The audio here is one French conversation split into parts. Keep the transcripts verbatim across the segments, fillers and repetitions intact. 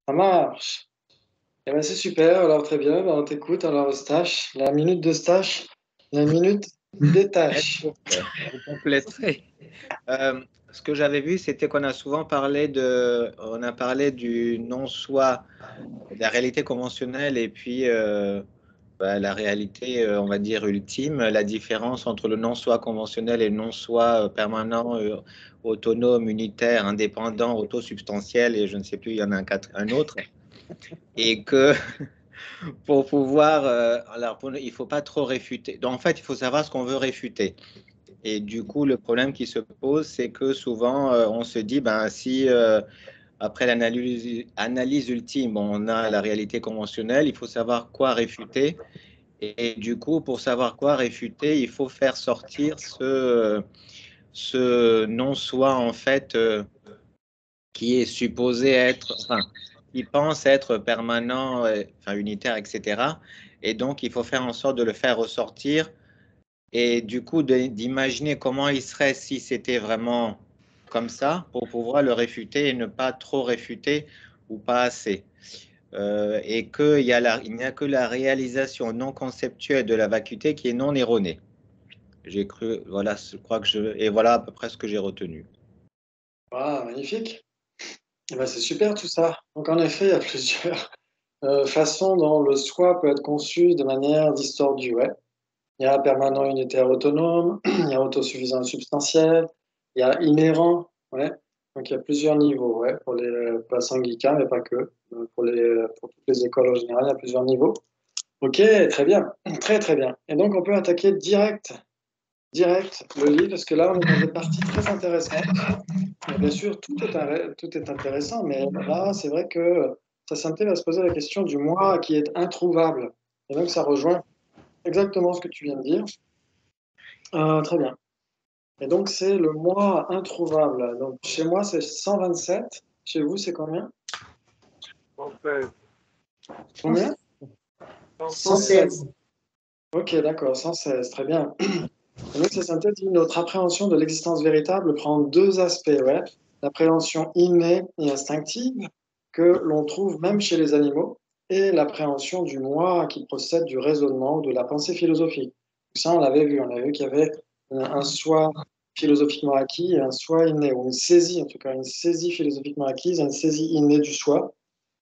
Ça marche. Eh ben, c'est super, alors très bien, ben, on t'écoute. Alors, Stache, la minute de Stache, la minute des tâches. Vous compléterez. Euh, ce que j'avais vu, c'était qu'on a souvent parlé de, on a parlé du non-soi, de la réalité conventionnelle et puis euh, bah, la réalité, euh, on va dire, ultime, la différence entre le non-soi conventionnel et le non-soi euh, permanent, euh, autonome, unitaire, indépendant, autosubstantiel, et je ne sais plus, il y en a un, quatre- un autre. Et que pour pouvoir, euh, alors pour- il ne faut pas trop réfuter. Donc, en fait, il faut savoir ce qu'on veut réfuter. Et du coup, le problème qui se pose, c'est que souvent, euh, on se dit, ben, si euh, après l'analyse analyse ultime, on a la réalité conventionnelle, il faut savoir quoi réfuter. Et, et du coup, pour savoir quoi réfuter, il faut faire sortir ce, ce non-soi, en fait, euh, qui est supposé être, enfin, qui pense être permanent, euh, enfin, unitaire, et cetera. Et donc, il faut faire en sorte de le faire ressortir et du coup d'imaginer comment il serait si c'était vraiment comme ça pour pouvoir le réfuter et ne pas trop réfuter ou pas assez. Euh, et qu'il y a la, il n'y a que la réalisation non conceptuelle de la vacuité qui est non erronée. J'ai cru, voilà, je crois que je, et voilà à peu près ce que j'ai retenu. Ah, magnifique. Eh ben, c'est super tout ça. Donc, en effet, il y a plusieurs euh, façons dont le soi peut être conçu de manière distordue. Ouais. Il y a permanent, unitaire, autonome, il y a autosuffisant, substantiel, il y a inhérent. Ouais. Donc, il y a plusieurs niveaux ouais, pour les passants Guica, mais pas que. Pour, les, pour toutes les écoles en général, il y a plusieurs niveaux. Ok, très bien. Très, très bien. Et donc, on peut attaquer direct, direct le livre, parce que là, on est dans des parties très intéressantes. Et bien sûr, tout est, tout est intéressant, mais là, c'est vrai que Sassante va se poser la question du moi qui est introuvable. Et donc, ça rejoint exactement ce que tu viens de dire. Euh, très bien. Et donc, c'est le moi introuvable. Donc, chez moi, c'est cent vingt-sept. Chez vous, c'est combien? Combien? cent seize. Ok, d'accord, cent seize. Très bien. Et donc, Sassante dit notre appréhension de l'existence véritable prend deux aspects. Ouais. L'appréhension innée et instinctive que l'on trouve même chez les animaux et l'appréhension du moi qui procède du raisonnement ou de la pensée philosophique. Ça, on l'avait vu. On avait vu qu'il y avait un soi philosophiquement acquis et un soi inné, ou une saisie, en tout cas, une saisie philosophiquement acquise, une saisie innée du soi.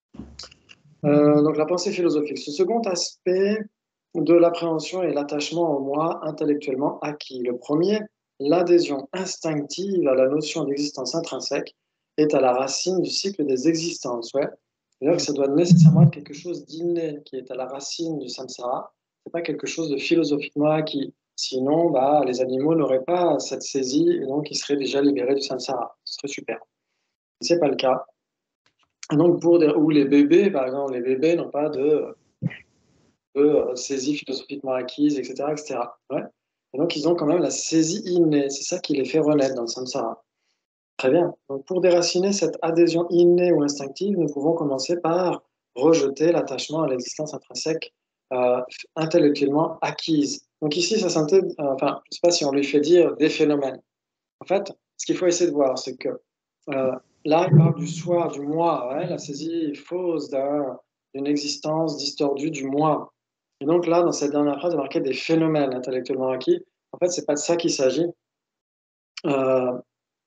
Euh, donc, la pensée philosophique. Ce second aspect de l'appréhension et l'attachement au moi intellectuellement acquis. Le premier, l'adhésion instinctive à la notion d'existence intrinsèque est à la racine du cycle des existences. Ouais. C'est-à-dire que ça doit nécessairement être quelque chose d'inné qui est à la racine du samsara. C'est pas quelque chose de philosophiquement acquis. Sinon, bah, les animaux n'auraient pas cette saisie et donc ils seraient déjà libérés du samsara. Ce serait super. C'est pas le cas. Et donc pour des, ou les bébés, par exemple, les bébés n'ont pas de de euh, saisie philosophiquement acquise, et cetera, et cetera. Ouais. Et donc, ils ont quand même la saisie innée. C'est ça qui les fait renaître dans le samsara. Très bien. Donc, pour déraciner cette adhésion innée ou instinctive, nous pouvons commencer par rejeter l'attachement à l'existence intrinsèque euh, intellectuellement acquise. Donc ici, ça s'entend, euh, enfin, je ne sais pas si on lui fait dire des phénomènes. En fait, ce qu'il faut essayer de voir, c'est que euh, là, il parle du soi, du moi, ouais, la saisie fausse d'une existence distordue du moi. Et donc là, dans cette dernière phrase, il y a marqué des phénomènes intellectuellement acquis. En fait, c'est pas de ça qu'il s'agit. Euh,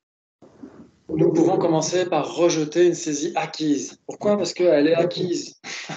nous pouvons commencer par rejeter une saisie acquise. Pourquoi? Parce qu'elle est acquise.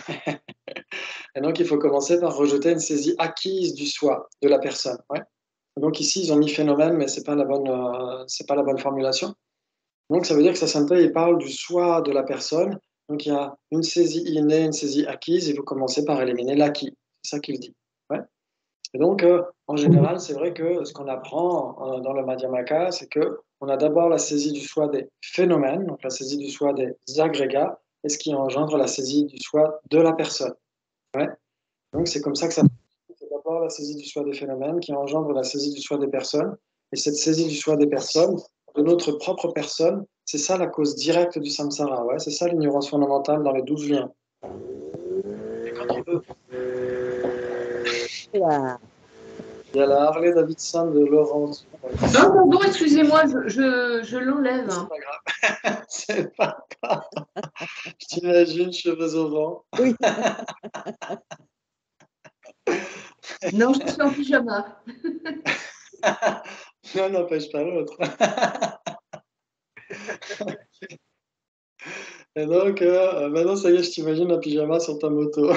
Et donc, il faut commencer par rejeter une saisie acquise du soi, de la personne. Ouais. Donc ici, ils ont mis phénomène, mais c'est pas la bonne, euh, c'est pas la bonne formulation. Donc, ça veut dire que Sassante, il parle du soi de la personne. Donc, il y a une saisie innée, une saisie acquise. Il faut commencer par éliminer l'acquis. C'est ça qu'il dit. Ouais. Et donc, euh, en général, c'est vrai que ce qu'on apprend euh, dans le Madhyamaka, c'est qu'on a d'abord la saisie du soi des phénomènes, donc la saisie du soi des agrégats, et ce qui engendre la saisie du soi de la personne. Ouais. Donc, c'est comme ça que ça c'est d'abord la saisie du soi des phénomènes qui engendre la saisie du soi des personnes. Et cette saisie du soi des personnes, de notre propre personne, c'est ça la cause directe du samsara. Ouais, c'est ça l'ignorance fondamentale dans les douze liens. Et quand on veut. Là. Il y a la Harley Davidson de Laurence. Non, pardon, excusez-moi, je, je, je l'enlève. C'est pas grave. C'est pas grave. Je t'imagine, cheveux au vent. Oui. Non, je suis en pyjama. L'un n'empêche pas l'autre. Et donc, euh, maintenant, ça y est, je t'imagine en pyjama sur ta moto.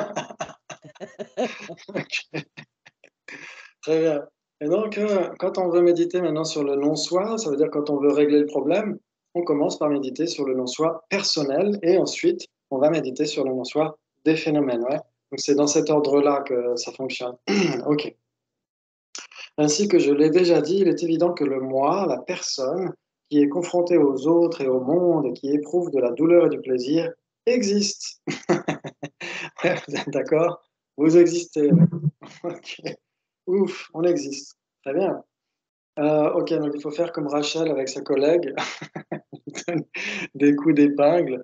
Ok. Très bien. Et donc, euh, quand on veut méditer maintenant sur le non-soi, ça veut dire quand on veut régler le problème, on commence par méditer sur le non-soi personnel et ensuite, on va méditer sur le non-soi des phénomènes. Ouais. Donc, c'est dans cet ordre-là que ça fonctionne. Ok. Ainsi que je l'ai déjà dit, il est évident que le moi, la personne qui est confrontée aux autres et au monde et qui éprouve de la douleur et du plaisir, existe. Ouais, vous êtes d'accord? Vous existez. Ok. Ouf, on existe. Très bien. Euh, ok, donc il faut faire comme Rachel avec sa collègue, des coups d'épingle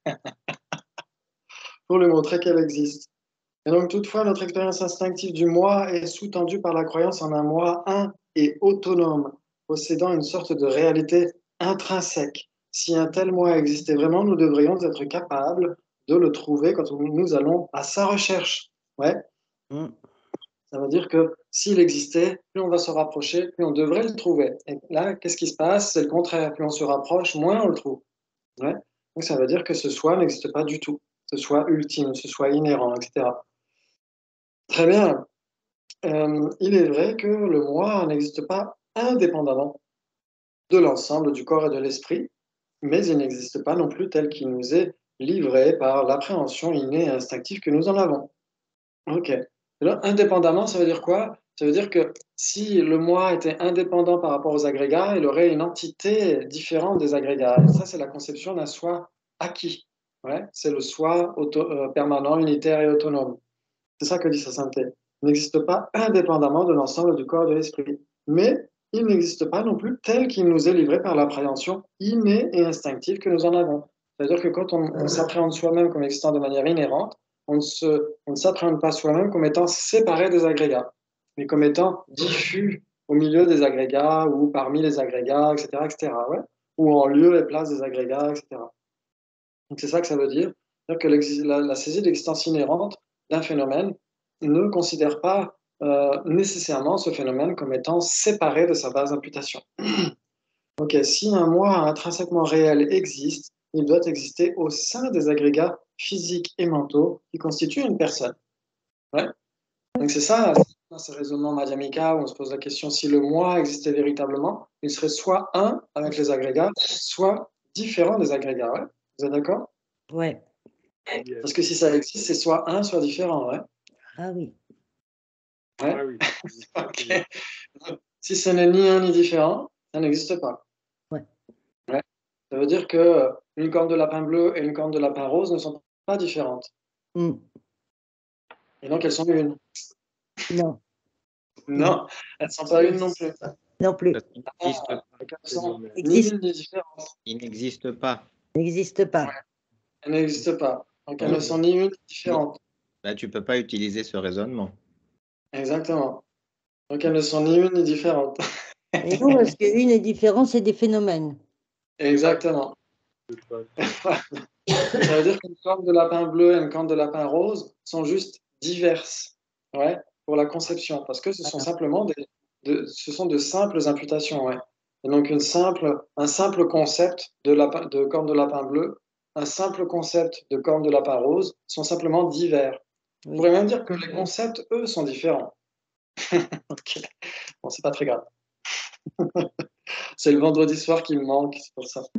pour lui montrer qu'elle existe. Et donc, toutefois, notre expérience instinctive du moi est sous-tendue par la croyance en un moi un et autonome, possédant une sorte de réalité intrinsèque. Si un tel moi existait vraiment, nous devrions être capables de le trouver quand nous allons à sa recherche. Ouais. Mm. Ça veut dire que s'il existait, plus on va se rapprocher, plus on devrait le trouver. Et là, qu'est-ce qui se passe? C'est le contraire. Plus on se rapproche, moins on le trouve. Ouais. Donc, ça veut dire que ce soi n'existe pas du tout. Ce soi ultime, ce soi inhérent, et cetera. Très bien. Euh, il est vrai que le moi n'existe pas indépendamment de l'ensemble du corps et de l'esprit, mais il n'existe pas non plus tel qu'il nous est livré par l'appréhension innée et instinctive que nous en avons. Ok. Alors, indépendamment, ça veut dire quoi? Ça veut dire que si le moi était indépendant par rapport aux agrégats, il aurait une entité différente des agrégats. Et ça, c'est la conception d'un soi acquis. Ouais, c'est le soi auto, euh, permanent, unitaire et autonome. C'est ça que dit sa sainteté. Il n'existe pas indépendamment de l'ensemble du corps et de l'esprit. Mais il n'existe pas non plus tel qu'il nous est livré par l'appréhension innée et instinctive que nous en avons. C'est-à-dire que quand on, on s'appréhende soi-même comme existant de manière inhérente, on ne, se, on ne s'appréhende pas soi-même comme étant séparé des agrégats, mais comme étant diffus au milieu des agrégats ou parmi les agrégats, et cetera, et cetera. Ouais, ou en lieu et place des agrégats, et cetera. Donc c'est ça que ça veut dire. C'est-à-dire que la, la saisie de l'existence inhérente d'un phénomène ne considère pas euh, nécessairement ce phénomène comme étant séparé de sa base d'imputation. Ok, si un moi intrinsèquement réel existe, il doit exister au sein des agrégats physiques et mentaux qui constituent une personne. Ouais. Donc c'est ça, dans ce raisonnement madhyamika où on se pose la question si le moi existait véritablement, il serait soit un avec les agrégats, soit différent des agrégats. Ouais. Vous êtes d'accord? Ouais. Parce que si ça existe, c'est soit un, soit différent. Ouais. Ah oui. Ouais. Ah oui. Okay. Si ce n'est ni un ni différent, ça n'existe pas. Ouais. Ouais. Ça veut dire que une corne de lapin bleu et une corne de lapin rose ne sont pas différentes. Mm. Et donc elles sont une. Non. Non, elles ne sont pas une non plus. Non plus. Il n'existe Ah, pas. elles sont ni Existe. une ni différentes. Il n'existe pas. N'existe pas. Ouais. Elles n'existent pas. Donc elles Ouais. ne sont ni une ni différentes. Là, tu ne peux pas utiliser ce raisonnement. Exactement. Donc elles ne sont ni une ni différentes. Et non, parce qu'une est différente, c'est des phénomènes. Exactement. Ça veut dire qu'une corne de lapin bleu et une corne de lapin rose sont juste diverses, ouais, pour la conception, parce que ce sont simplement des, de, ce sont de simples imputations, ouais. Et donc une simple, un simple concept de, lapin, de corne de lapin bleu, un simple concept de corne de lapin rose sont simplement divers. Oui. On pourrait même dire que les concepts, eux, sont différents. Ok. Bon, c'est pas très grave. C'est le vendredi soir qui me manque, c'est pour ça.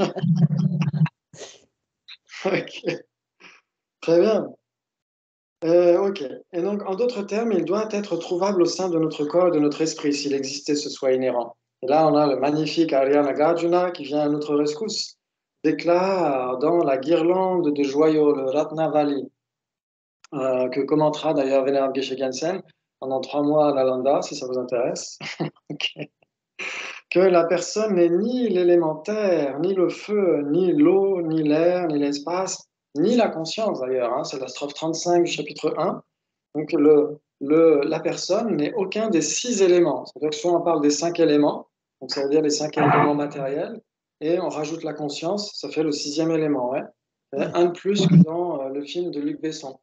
Ok. Très bien. Euh, ok. Et donc, en d'autres termes, il doit être trouvable au sein de notre corps et de notre esprit, s'il existait ce soi inhérent. Et là, on a le magnifique Arya Nagarjuna qui vient à notre rescousse, déclare dans la guirlande de joyaux, le Ratnavali, euh, que commentera d'ailleurs Vénérable Geshe Gensen pendant trois mois à Nalanda, si ça vous intéresse. Okay. Que la personne n'est ni l'élémentaire, ni le feu, ni l'eau, ni l'air, ni l'espace, ni la conscience d'ailleurs, hein, c'est la strophe trente-cinq du chapitre un. Donc le, le, la personne n'est aucun des six éléments. C'est-à-dire que soit on parle des cinq éléments, donc ça veut dire les cinq éléments matériels, et on rajoute la conscience, ça fait le sixième élément. Ouais. Ouais. Un de plus que dans euh, le film de Luc Besson.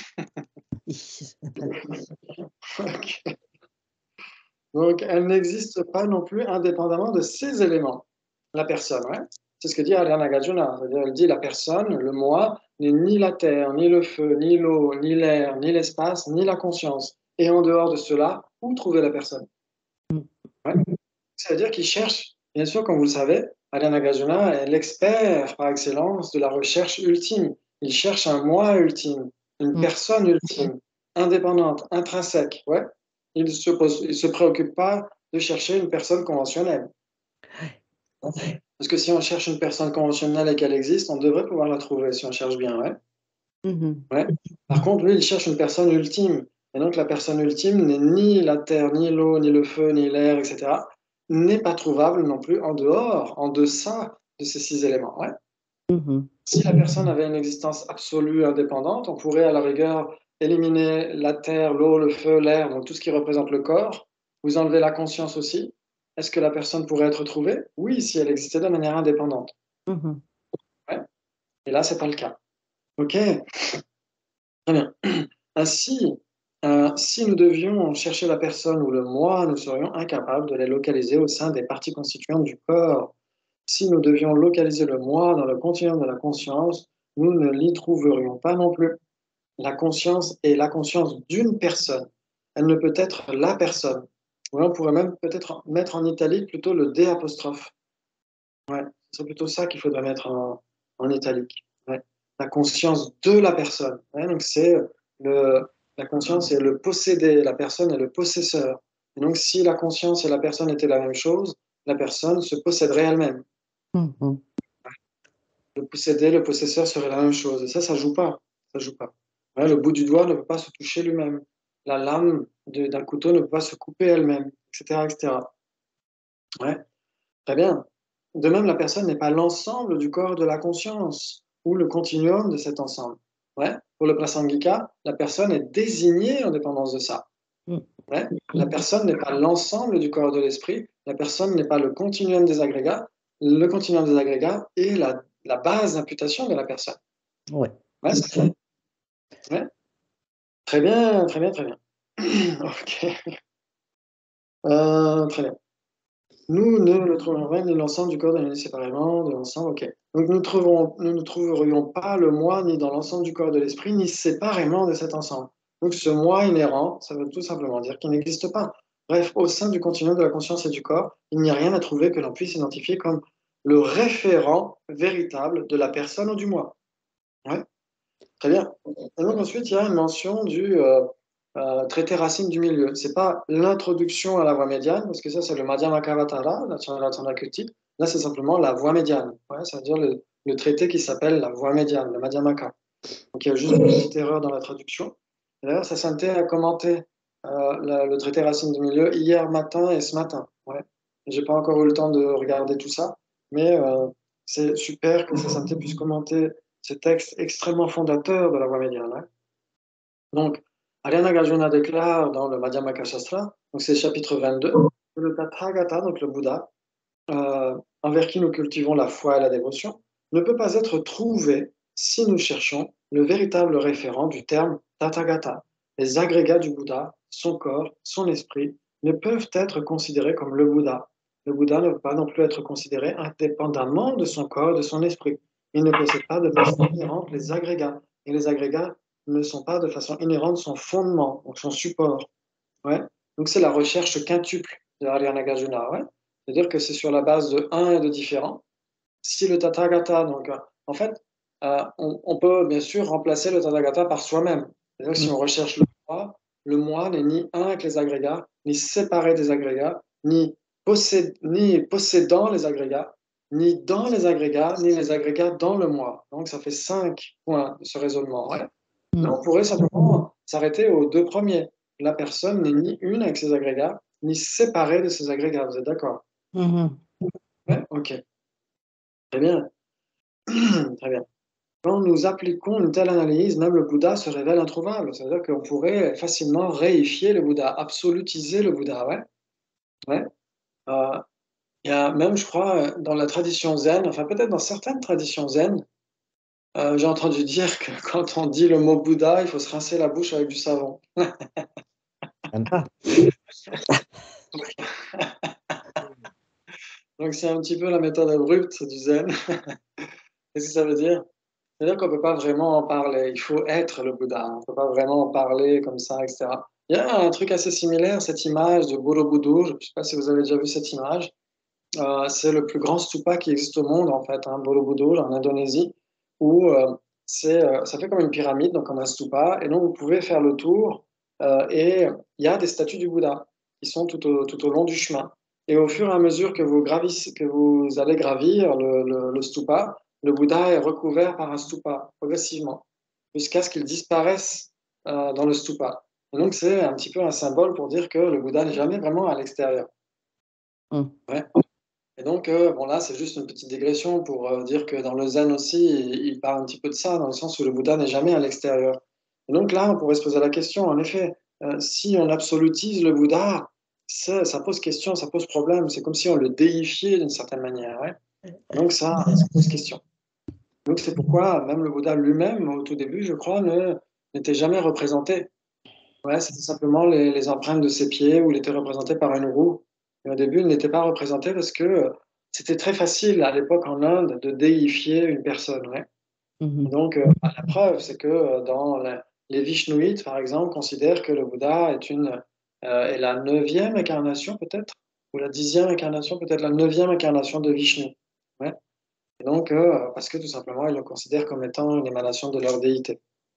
Ok. Donc, elle n'existe pas non plus indépendamment de ces éléments. La personne, ouais. C'est ce que dit Ariana Nagarjuna. C'est-à-dire, elle dit la personne, le moi, n'est ni la terre, ni le feu, ni l'eau, ni l'air, ni l'espace, ni la conscience. Et en dehors de cela, où trouver la personne? Ouais. C'est-à-dire qu'il cherche, bien sûr, comme vous le savez, Ariana Nagarjuna est l'expert par excellence de la recherche ultime. Il cherche un moi ultime, une Mm. personne ultime, indépendante, intrinsèque. Ouais. Il ne se, pose- il se préoccupe pas de chercher une personne conventionnelle. Parce que si on cherche une personne conventionnelle et qu'elle existe, on devrait pouvoir la trouver si on cherche bien. Ouais. Mhm. Ouais. Par contre, lui, il cherche une personne ultime. Et donc, la personne ultime n'est ni la terre, ni l'eau, ni le feu, ni l'air, et cetera, n'est pas trouvable non plus en dehors, en deçà de ces six éléments. Ouais. Mhm. Si la personne avait une existence absolue, indépendante, on pourrait à la rigueur éliminer la terre, l'eau, le feu, l'air, donc tout ce qui représente le corps. Vous enlevez la conscience aussi. Est-ce que la personne pourrait être trouvée? Oui, si elle existait de manière indépendante. Mhm. Ouais. Et là, c'est pas le cas. OK, très bien. Ainsi, euh, si nous devions chercher la personne ou le moi, nous serions incapables de les localiser au sein des parties constituantes du corps. Si nous devions localiser le moi dans le continuum de la conscience, nous ne l'y trouverions pas non plus. La conscience est la conscience d'une personne. Elle ne peut être la personne. Ouais, on pourrait même peut-être mettre en italique plutôt le D apostrophe. Ouais, c'est plutôt ça qu'il faudrait mettre en, en italique. Ouais. La conscience de la personne. Ouais, donc c'est le, la conscience est le possédé, la personne est le possesseur. Et donc si la conscience et la personne étaient la même chose, la personne se posséderait elle-même. Mhm. Le possédé, le possesseur serait la même chose. Et ça, ça joue pas. Ça joue pas. Ouais, le bout du doigt ne peut pas se toucher lui-même. La lame de- d'un couteau ne peut pas se couper elle-même, et cetera, et cetera. Ouais, très bien. De même, la personne n'est pas l'ensemble du corps de la conscience ou le continuum de cet ensemble. Ouais. Pour le prasangika, la personne est désignée en dépendance de ça. Ouais. La personne n'est pas l'ensemble du corps de l'esprit. La personne n'est pas le continuum des agrégats. Le continuum des agrégats est la, la base d'imputation de la personne. Ouais. Ouais, c'est ça. Ouais. Très bien, très bien, très bien. Ok. Euh, très bien. Nous ne le trouverons pas ni l'ensemble du corps donné séparément de l'ensemble. Ok. Donc nous, trouverons, nous ne trouverions pas le moi ni dans l'ensemble du corps de l'esprit, ni séparément de cet ensemble. Donc ce moi inhérent, ça veut tout simplement dire qu'il n'existe pas. Bref, au sein du continuum de la conscience et du corps, il n'y a rien à trouver que l'on puisse identifier comme le référent véritable de la personne ou du moi. Ouais. Très bien. Et donc ensuite, il y a une mention du euh, euh, traité racine du milieu. C'est pas l'introduction à la voie médiane, parce que ça, c'est le Madhyamakavatara, la Chandrakirti. Là, c'est simplement la voie médiane. Ouais, ça veut dire le, le traité qui s'appelle la voie médiane, le Madhyamaka. Donc il y a juste une petite erreur dans la traduction. Et d'ailleurs, Sasanté a commenté euh, la- le traité racine du milieu hier matin et ce matin. Ouais. J'ai pas encore eu le temps de regarder tout ça, mais euh, c'est super que Sasanté puisse commenter ce texte extrêmement fondateur de la voie médiane. Hein. Donc, Ariana Nagarjuna déclare dans le Madhyamaka Shastra, donc c'est chapitre vingt-deux, que le Tathagata, donc le Bouddha, euh, envers qui nous cultivons la foi et la dévotion, ne peut pas être trouvé si nous cherchons le véritable référent du terme Tathagata. Les agrégats du Bouddha, son corps, son esprit, ne peuvent être considérés comme le Bouddha. Le Bouddha ne peut pas non plus être considéré indépendamment de son corps et de son esprit. Il ne possède pas de façon inhérente les agrégats. Et les agrégats ne sont pas de façon inhérente son fondement, donc son support. Ouais. Donc c'est la recherche quintuple de Ariana Nagarjuna. Ouais. C'est-à-dire que c'est sur la base de un et de différent. Si le Tathagata, donc euh, en fait, euh, on, on peut bien sûr remplacer le Tathagata par soi-même. C'est-à-dire que si on recherche le moi, le moi n'est ni un avec les agrégats, ni séparé des agrégats, ni, posséd, ni possédant les agrégats, ni dans les agrégats, ni les agrégats dans le moi. Donc ça fait cinq points de ce raisonnement. Ouais. Mais on pourrait simplement s'arrêter aux deux premiers. La personne n'est ni une avec ses agrégats, ni séparée de ses agrégats. Vous êtes d'accord? Mhm. Ouais, ok. Très bien. Très bien. quand nous appliquons une telle analyse, même le Bouddha se révèle introuvable. C'est-à-dire qu'on pourrait facilement réifier le Bouddha, absolutiser le Bouddha. Ouais. Ouais. Euh, il y a même, je crois, dans la tradition zen, enfin peut-être dans certaines traditions zen, euh, j'ai entendu dire que quand on dit le mot Bouddha, il faut se rincer la bouche avec du savon. Ah, Donc c'est un petit peu la méthode abrupte du zen. Qu'est-ce que ça veut dire? C'est-à-dire qu'on ne peut pas vraiment en parler. Il faut être le Bouddha. On ne peut pas vraiment en parler comme ça, et cetera. Il y a un truc assez similaire, cette image de Borobudur. Je ne sais pas si vous avez déjà vu cette image. Euh, c'est le plus grand stupa qui existe au monde, en fait, hein, Borobudur, en Indonésie, où euh, c'est, euh, ça fait comme une pyramide, donc comme un stupa, et donc vous pouvez faire le tour, euh, et il y a des statues du Bouddha qui sont tout au, tout au long du chemin. Et au fur et à mesure que vous, gravissez, que vous allez gravir le, le, le stupa, le Bouddha est recouvert par un stupa, progressivement, jusqu'à ce qu'il disparaisse euh, dans le stupa. Et donc c'est un petit peu un symbole pour dire que le Bouddha n'est jamais vraiment à l'extérieur. hum, Ouais. Et donc, euh, bon là, c'est juste une petite digression pour euh, dire que dans le zen aussi, il, il parle un petit peu de ça, dans le sens où le Bouddha n'est jamais à l'extérieur. Et donc là, on pourrait se poser la question, en effet, euh, si on absolutise le Bouddha, ça, ça pose question, ça pose problème. C'est comme si on le déifiait d'une certaine manière. Ouais. Donc ça, ça pose question. Donc c'est pourquoi même le Bouddha lui-même, au tout début, je crois, ne, n'était jamais représenté. Ouais, c'était simplement les, les empreintes de ses pieds où il était représenté par une roue. Et au début, il n'était pas représenté parce que euh, c'était très facile à l'époque en Inde de déifier une personne. Ouais. hum, Donc, euh, la preuve, c'est que euh, dans la- les Vishnouites, par exemple, considèrent que le Bouddha est, une, euh, est la neuvième incarnation peut-être, ou la dixième incarnation, peut-être la neuvième incarnation de Vishnu. Ouais. Et donc, euh, parce que tout simplement, ils le considèrent comme étant une émanation de leur déité.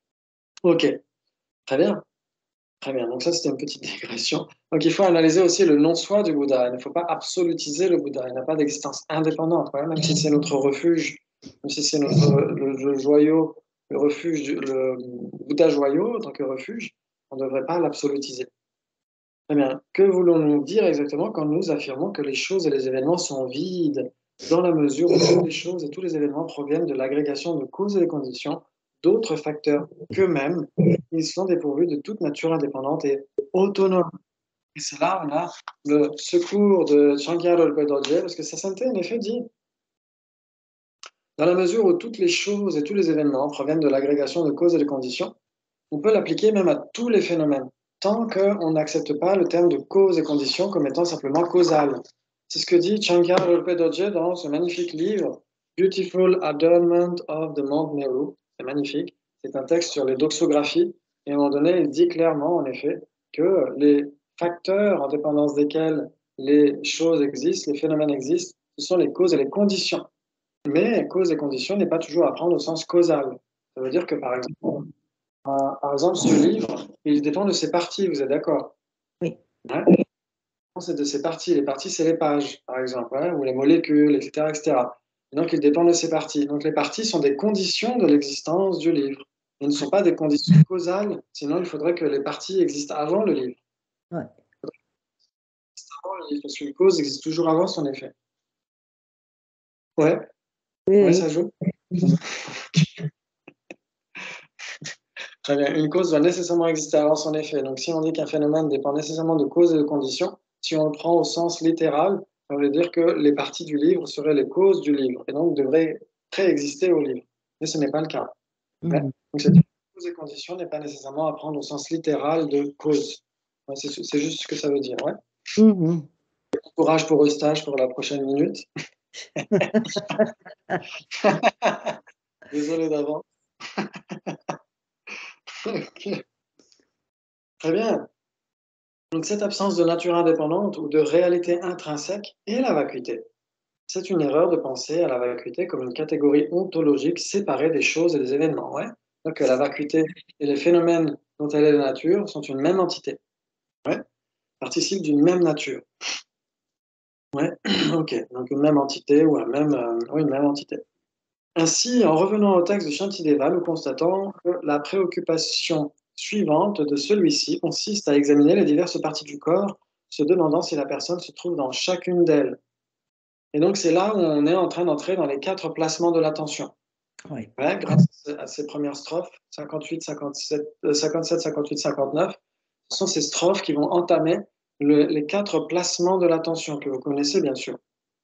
Ok, très bien. Très bien, donc ça c'était une petite digression. Donc il faut analyser aussi le non-soi du Bouddha. Il ne faut pas absolutiser le Bouddha. Il n'a pas d'existence indépendante, ouais, même si c'est notre refuge, même si c'est notre le, le joyau, le refuge, du- le Bouddha joyau en tant que refuge, on ne devrait pas l'absolutiser. Très bien. Que voulons-nous dire exactement quand nous affirmons que les choses et les événements sont vides, dans la mesure où toutes les choses et tous les événements proviennent de l'agrégation de causes et de conditions d'autres facteurs qu'eux-mêmes, ils sont dépourvus de toute nature indépendante et autonome. Et c'est là on a le secours de Shankara Rinpoche Dorje, parce que sa sainteté, en effet, dit, dans la mesure où toutes les choses et tous les événements proviennent de l'agrégation de causes et de conditions, on peut l'appliquer même à tous les phénomènes, tant qu'on n'accepte pas le terme de cause et condition comme étant simplement causal. C'est ce que dit Shankara Rinpoche Dorje dans ce magnifique livre, Beautiful Adornment of the Mount Meru. C'est magnifique. C'est un texte sur les doxographies. Et à un moment donné, il dit clairement, en effet, que les facteurs en dépendance desquels les choses existent, les phénomènes existent, ce sont les causes et les conditions. Mais cause et condition n'est pas toujours à prendre au sens causal. Ça veut dire que, par exemple, par exemple, ce livre, il dépend de ses parties, vous êtes d'accord? oui. Ouais. C'est de ses parties. Les parties, c'est les pages, par exemple, ouais, ou les molécules, et cetera, et cetera. Donc, il dépend de ses parties. Donc, les parties sont des conditions de l'existence du livre. Ils ne sont pas des conditions causales, sinon il faudrait que les parties existent avant le livre. Ouais. Avant le livre, parce qu'une cause existe toujours avant son effet. Ouais, Oui, ouais, oui. ça joue. Très bien. Une cause doit nécessairement exister avant son effet. Donc, si on dit qu'un phénomène dépend nécessairement de causes et de conditions, si on le prend au sens littéral, ça veut dire que les parties du livre seraient les causes du livre et donc devraient préexister au livre. Mais ce n'est pas le cas. Ouais. Mhm. Donc, cette cause et condition n'est pas nécessairement à prendre au sens littéral de cause. Ouais, c'est c'est juste ce que ça veut dire. Ouais. Mhm. Courage pour le stage pour la prochaine minute. Désolé d'avance. Ok. Très bien. Donc, cette absence de nature indépendante ou de réalité intrinsèque est la vacuité. C'est une erreur de penser à la vacuité comme une catégorie ontologique séparée des choses et des événements. Ouais. Donc, la vacuité et les phénomènes dont elle est la nature sont une même entité. Ouais. Participent d'une même nature. Ouais. Ok. Donc, une même entité ou un même, euh, oui, une même entité. Ainsi, en revenant au texte de Shantideva, nous constatons que la préoccupation suivante de celui-ci consiste à examiner les diverses parties du corps, se demandant si la personne se trouve dans chacune d'elles. Et donc, c'est là où on est en train d'entrer dans les quatre placements de l'attention. Oui. Ouais, grâce à ces premières strophes, cinquante-huit, cinquante-sept, euh, cinquante-sept, cinquante-huit, cinquante-neuf, ce sont ces strophes qui vont entamer le- les quatre placements de l'attention que vous connaissez bien sûr.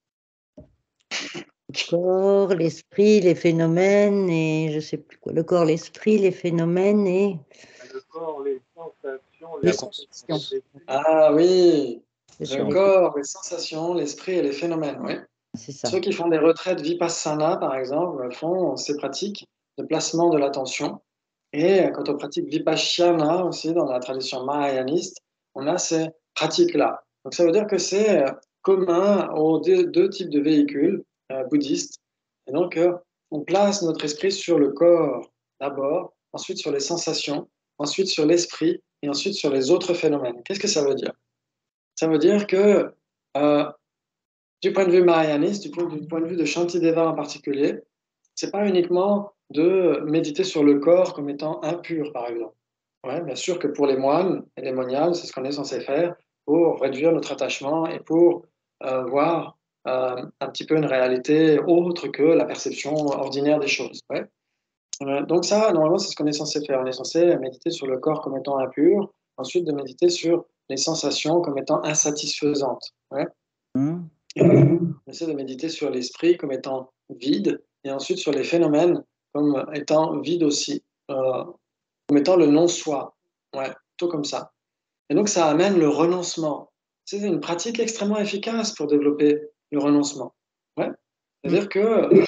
Le corps, l'esprit, les phénomènes et je sais plus quoi. Le corps, l'esprit, les phénomènes et Le corps, les sensations, les les sensations. Ah oui, C'est le ça. corps, les sensations, l'esprit et les phénomènes, oui. C'est ça. Ceux qui font des retraites Vipassana, par exemple, font ces pratiques de placement de l'attention. Et quand on pratique Vipassana aussi, dans la tradition mahayaniste, on a ces pratiques-là. Donc ça veut dire que c'est euh, commun aux deux, deux types de véhicules euh, bouddhistes. Et donc, euh, on place notre esprit sur le corps d'abord, ensuite sur les sensations, ensuite sur l'esprit et ensuite sur les autres phénomènes. Qu'est-ce que ça veut dire? Ça veut dire que euh, du point de vue mahayaniste, du point, du point de vue de Shantideva en particulier, c'est pas uniquement de méditer sur le corps comme étant impur, par exemple. Ouais, bien sûr que pour les moines et les moniales, c'est ce qu'on est censé faire pour réduire notre attachement et pour euh, voir euh, un petit peu une réalité autre que la perception ordinaire des choses. Ouais. Euh, donc ça, normalement, c'est ce qu'on est censé faire. On est censé méditer sur le corps comme étant impur, ensuite de méditer sur les sensations comme étant insatisfaisantes. Ouais. Hum. On essaie de méditer sur l'esprit comme étant vide, et ensuite sur les phénomènes comme étant vides aussi, euh, comme étant le non-soi. Ouais, tout comme ça. Et donc ça amène le renoncement. C'est une pratique extrêmement efficace pour développer le renoncement. Ouais. C'est-à-dire que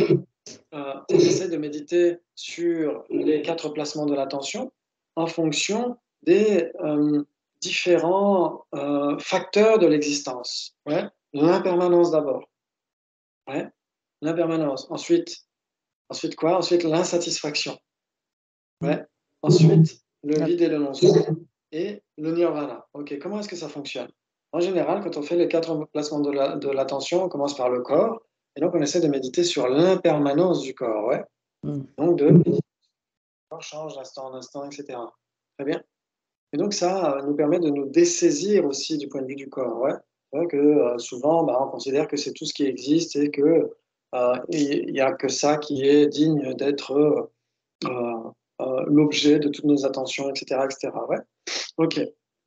euh, on essaie de méditer sur les quatre placements de l'attention en fonction des euh, différents euh, facteurs de l'existence. Ouais. L'impermanence d'abord. Ouais. L'impermanence. Ensuite, ensuite quoi? Ensuite, l'insatisfaction. Ouais. Ensuite, le vide et le non-soi. Et le nirvana. Ok, comment est-ce que ça fonctionne? En général, quand on fait les quatre placements de la- de l'attention, on commence par le corps. Et donc, on essaie de méditer sur l'impermanence du corps. Ouais. Hum. Donc, de le corps change d'instant en instant, et cetera. Très bien. Et donc, ça euh, nous permet de nous dessaisir aussi du point de vue du corps. Ouais. C'est vrai que euh, souvent, bah, on considère que c'est tout ce qui existe et que euh, il n'y a que ça qui est digne d'être euh, euh, euh, l'objet de toutes nos attentions, et cetera, et cetera. Ouais. Ok.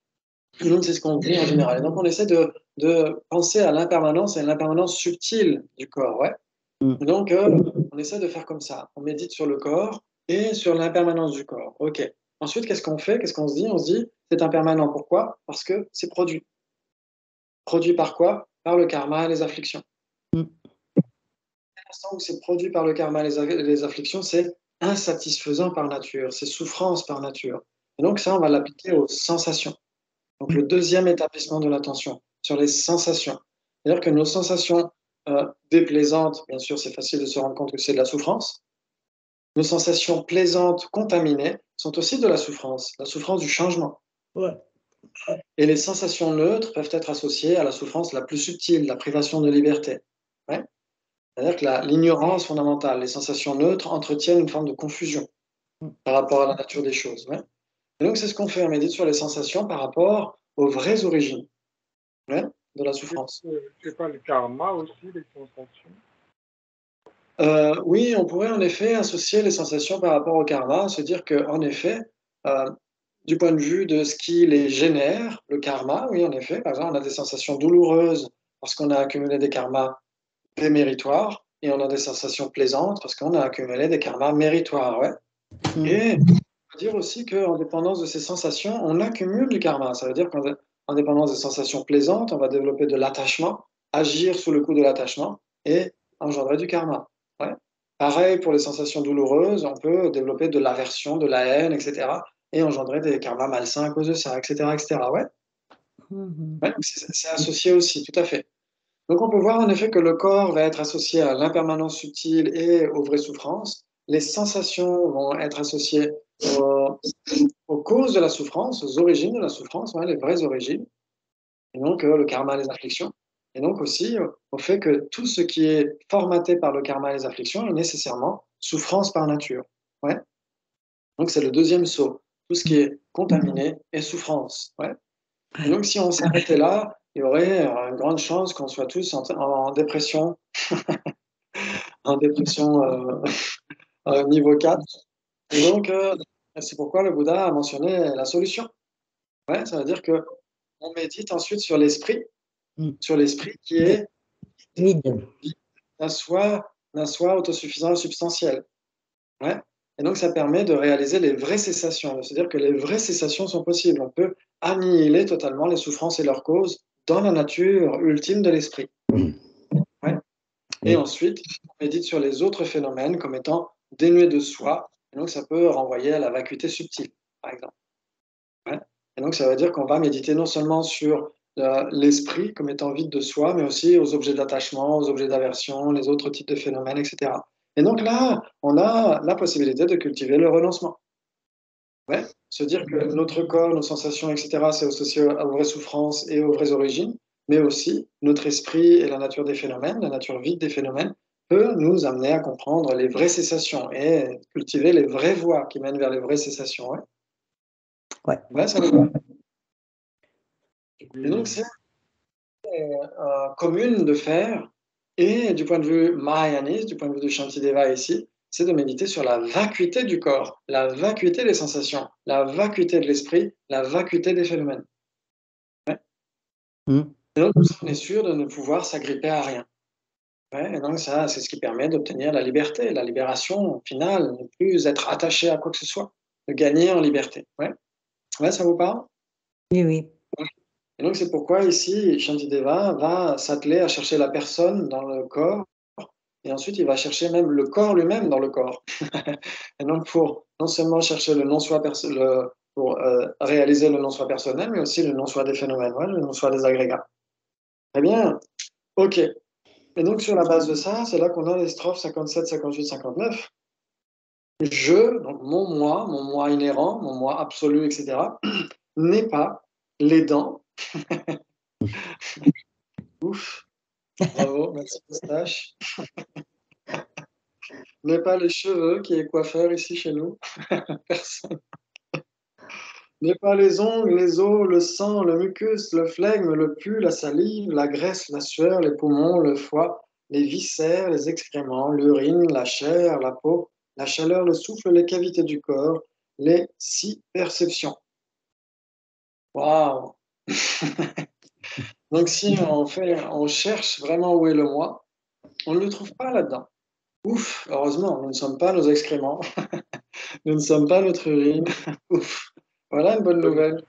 Et donc, c'est ce qu'on dit en général. Et donc, on essaie de, de penser à l'impermanence et à l'impermanence subtile du corps. Ouais. Hum. Et donc, euh, on essaie de faire comme ça. On médite sur le corps et sur l'impermanence du corps. Ok. Ensuite, qu'est-ce qu'on fait? Qu'est-ce qu'on se dit? On se dit, c'est impermanent. Pourquoi? Parce que c'est produit. Produit par quoi? Par le karma et les afflictions. Hum. À l'instant où c'est produit par le karma et les, les afflictions, c'est insatisfaisant par nature, c'est souffrance par nature. Et donc, ça, on va l'appliquer aux sensations. Donc, le deuxième établissement de l'attention, sur les sensations. C'est-à-dire que nos sensations euh, déplaisantes, bien sûr, c'est facile de se rendre compte que c'est de la souffrance. Nos sensations plaisantes, contaminées, sont aussi de la souffrance, la souffrance du changement. Ouais. Et les sensations neutres peuvent être associées à la souffrance la plus subtile, la privation de liberté. Ouais. C'est-à-dire que la- l'ignorance fondamentale, les sensations neutres entretiennent une forme de confusion Hum. par rapport à la nature des choses. Ouais. Et donc, c'est ce qu'on fait, on médite sur les sensations par rapport aux vraies origines. Ouais, de la souffrance. C'est pas le karma aussi, les sensations? Euh, oui, on pourrait en effet associer les sensations par rapport au karma, se dire que, en effet, euh, du point de vue de ce qui les génère, le karma, oui, en effet, par exemple, on a des sensations douloureuses parce qu'on a accumulé des karmas déméritoires, et on a des sensations plaisantes parce qu'on a accumulé des karmas méritoires, ouais. Hum. Et on peut dire aussi qu'en dépendance de ces sensations, on accumule du karma. Ça veut dire qu'en en dépendance des sensations plaisantes, on va développer de l'attachement, agir sous le coup de l'attachement et engendrer du karma. Ouais. Pareil pour les sensations douloureuses, on peut développer de l'aversion, de la haine, et cetera. Et engendrer des karmas malsains à cause de ça, et cetera, et cetera. Ouais. Hum. Ouais, donc c'est c'est associé aussi, tout à fait. Donc on peut voir en effet que le corps va être associé à l'impermanence subtile et aux vraies souffrances. Les sensations vont être associées aux, aux causes de la souffrance, aux origines de la souffrance, ouais, les vraies origines, et donc euh, le karma et les afflictions. Et donc aussi euh, au fait que tout ce qui est formaté par le karma et les afflictions est nécessairement souffrance par nature. Ouais. Donc c'est le deuxième saut. Tout ce qui est contaminé est souffrance. Ouais. Et donc si on s'arrêtait là, il y aurait euh, une grande chance qu'on soit tous en, en dépression, en dépression, euh, euh, niveau quatre. Et donc, euh, c'est pourquoi le Bouddha a mentionné la solution. Ouais, ça veut dire que on médite ensuite sur l'esprit, Mm. sur l'esprit qui est Vide. d'un soi, d'un soi autosuffisant et substantiel. Ouais. Et donc, ça permet de réaliser les vraies cessations. C'est-à-dire que les vraies cessations sont possibles. On peut annihiler totalement les souffrances et leurs causes dans la nature ultime de l'esprit. Ouais. Et Oui. ensuite, on médite sur les autres phénomènes comme étant dénués de soi. Et donc, ça peut renvoyer à la vacuité subtile, par exemple. Ouais. Et donc, ça veut dire qu'on va méditer non seulement sur euh, l'esprit comme étant vide de soi, mais aussi aux objets d'attachement, aux objets d'aversion, les autres types de phénomènes, et cetera. Et donc là, on a la possibilité de cultiver le renoncement. Ouais. Se dire que notre corps, nos sensations, et cetera, c'est associé aux vraies souffrances et aux vraies origines, mais aussi notre esprit et la nature des phénomènes, la nature vide des phénomènes, peut nous amener à comprendre les vraies cessations et cultiver les vraies voies qui mènent vers les vraies cessations. Ouais, Ouais. ouais ça va. Et donc, c'est euh, commune de faire, et du point de vue mahayaniste, du point de vue de Shantideva ici, c'est de méditer sur la vacuité du corps, la vacuité des sensations, la vacuité de l'esprit, la vacuité des phénomènes. Ouais. Mm. Et donc, on est sûr de ne pouvoir s'agripper à rien. Ouais, et donc, ça, c'est ce qui permet d'obtenir la liberté, la libération finale, ne plus être attaché à quoi que ce soit, de gagner en liberté. Ouais, ouais ça vous parle? Oui, oui. Et donc, c'est pourquoi ici, Shantideva va s'atteler à chercher la personne dans le corps, et ensuite, il va chercher même le corps lui-même dans le corps. Et donc, pour non seulement chercher le non-soi perso- le- pour euh, réaliser le non-soi personnel, mais aussi le non-soi des phénomènes, ouais, le non-soi des agrégats. Très bien. OK. Et donc, sur la base de ça, c'est là qu'on a les strophes cinquante-sept, cinquante-huit, cinquante-neuf. Je, donc mon moi, mon moi inhérent, mon moi absolu, et cetera, n'est pas les dents. Ouf. Bravo, merci Moustache. N'est pas les cheveux qui est coiffeur ici chez nous. Personne. N'est pas les ongles, les os, le sang, le mucus, le flegme, le pus, la salive, la graisse, la sueur, les poumons, le foie, les viscères, les excréments, l'urine, la chair, la peau, la chaleur, le souffle, les cavités du corps, les six perceptions. Waouh! Donc si on fait, on cherche vraiment où est le moi, on ne le trouve pas là-dedans. Ouf, heureusement, nous ne sommes pas nos excréments, nous ne sommes pas notre urine. Ouf, voilà une bonne nouvelle.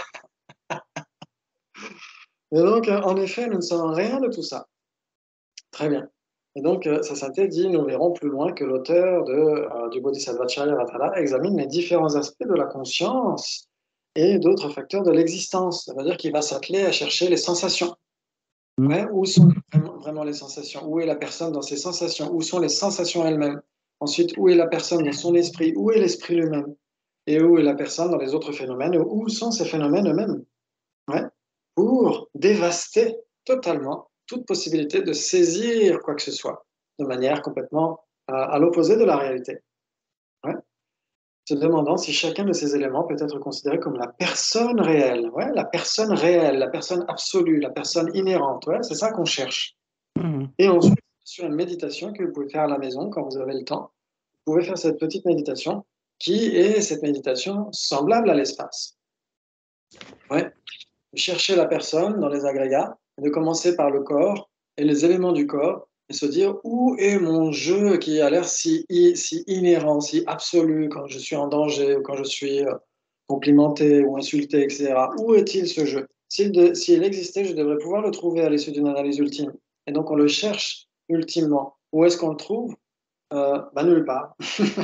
Et donc, euh, en effet, nous ne sommes rien de tout ça. Très bien. Et donc, euh, sa sainteté dit, nous verrons plus loin que l'auteur de, euh, du Bodhisattva Charyavatara examine les différents aspects de la conscience et d'autres facteurs de l'existence. Ça veut dire qu'il va s'atteler à chercher les sensations. Ouais, où sont vraiment, vraiment les sensations? Où est la personne dans ses sensations? Où sont les sensations elles-mêmes? Ensuite, où est la personne dans son esprit? Où est l'esprit lui-même? Et où est la personne dans les autres phénomènes? Où sont ces phénomènes eux-mêmes? Ouais. Pour dévaster totalement toute possibilité de saisir quoi que ce soit de manière complètement euh, à l'opposé de la réalité. Ouais. Se demandant si chacun de ces éléments peut être considéré comme la personne réelle, ouais, la personne réelle, la personne absolue, la personne inhérente, ouais, c'est ça qu'on cherche. Mm. Et ensuite, sur une méditation que vous pouvez faire à la maison quand vous avez le temps, vous pouvez faire cette petite méditation qui est cette méditation semblable à l'espace. Ouais. Chercher la personne dans les agrégats, et de commencer par le corps et les éléments du corps, et se dire où est mon jeu qui a l'air si, si inhérent, si absolu quand je suis en danger, ou quand je suis euh, complimenté ou insulté, et cetera. Où est-il ce jeu? S'il de, s'il existait, je devrais pouvoir le trouver à l'issue d'une analyse ultime. Et donc on le cherche ultimement. Où est-ce qu'on le trouve? euh, bah, Nulle part.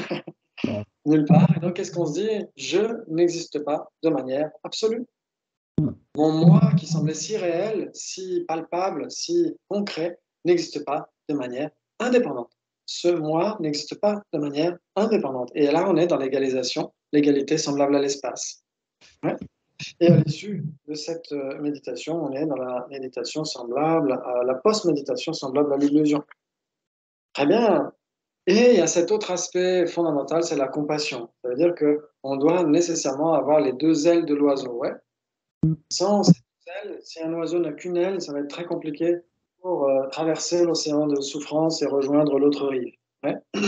Nulle part. Et donc qu'est-ce qu'on se dit? Je n'existe pas de manière absolue. Mon moi qui semblait si réel, si palpable, si concret, n'existe pas de manière indépendante. Ce moi n'existe pas de manière indépendante. Et là, on est dans l'égalisation, l'égalité semblable à l'espace. Ouais. Et à l'issue de cette méditation, on est dans la méditation semblable, à la post-méditation semblable à l'illusion. Très bien. Et il y a cet autre aspect fondamental, c'est la compassion. Ça veut dire qu'on doit nécessairement avoir les deux ailes de l'oiseau. Ouais. Sans ces ailes, si un oiseau n'a qu'une aile, ça va être très compliqué pour euh, traverser l'océan de souffrance et rejoindre l'autre rive. Ouais.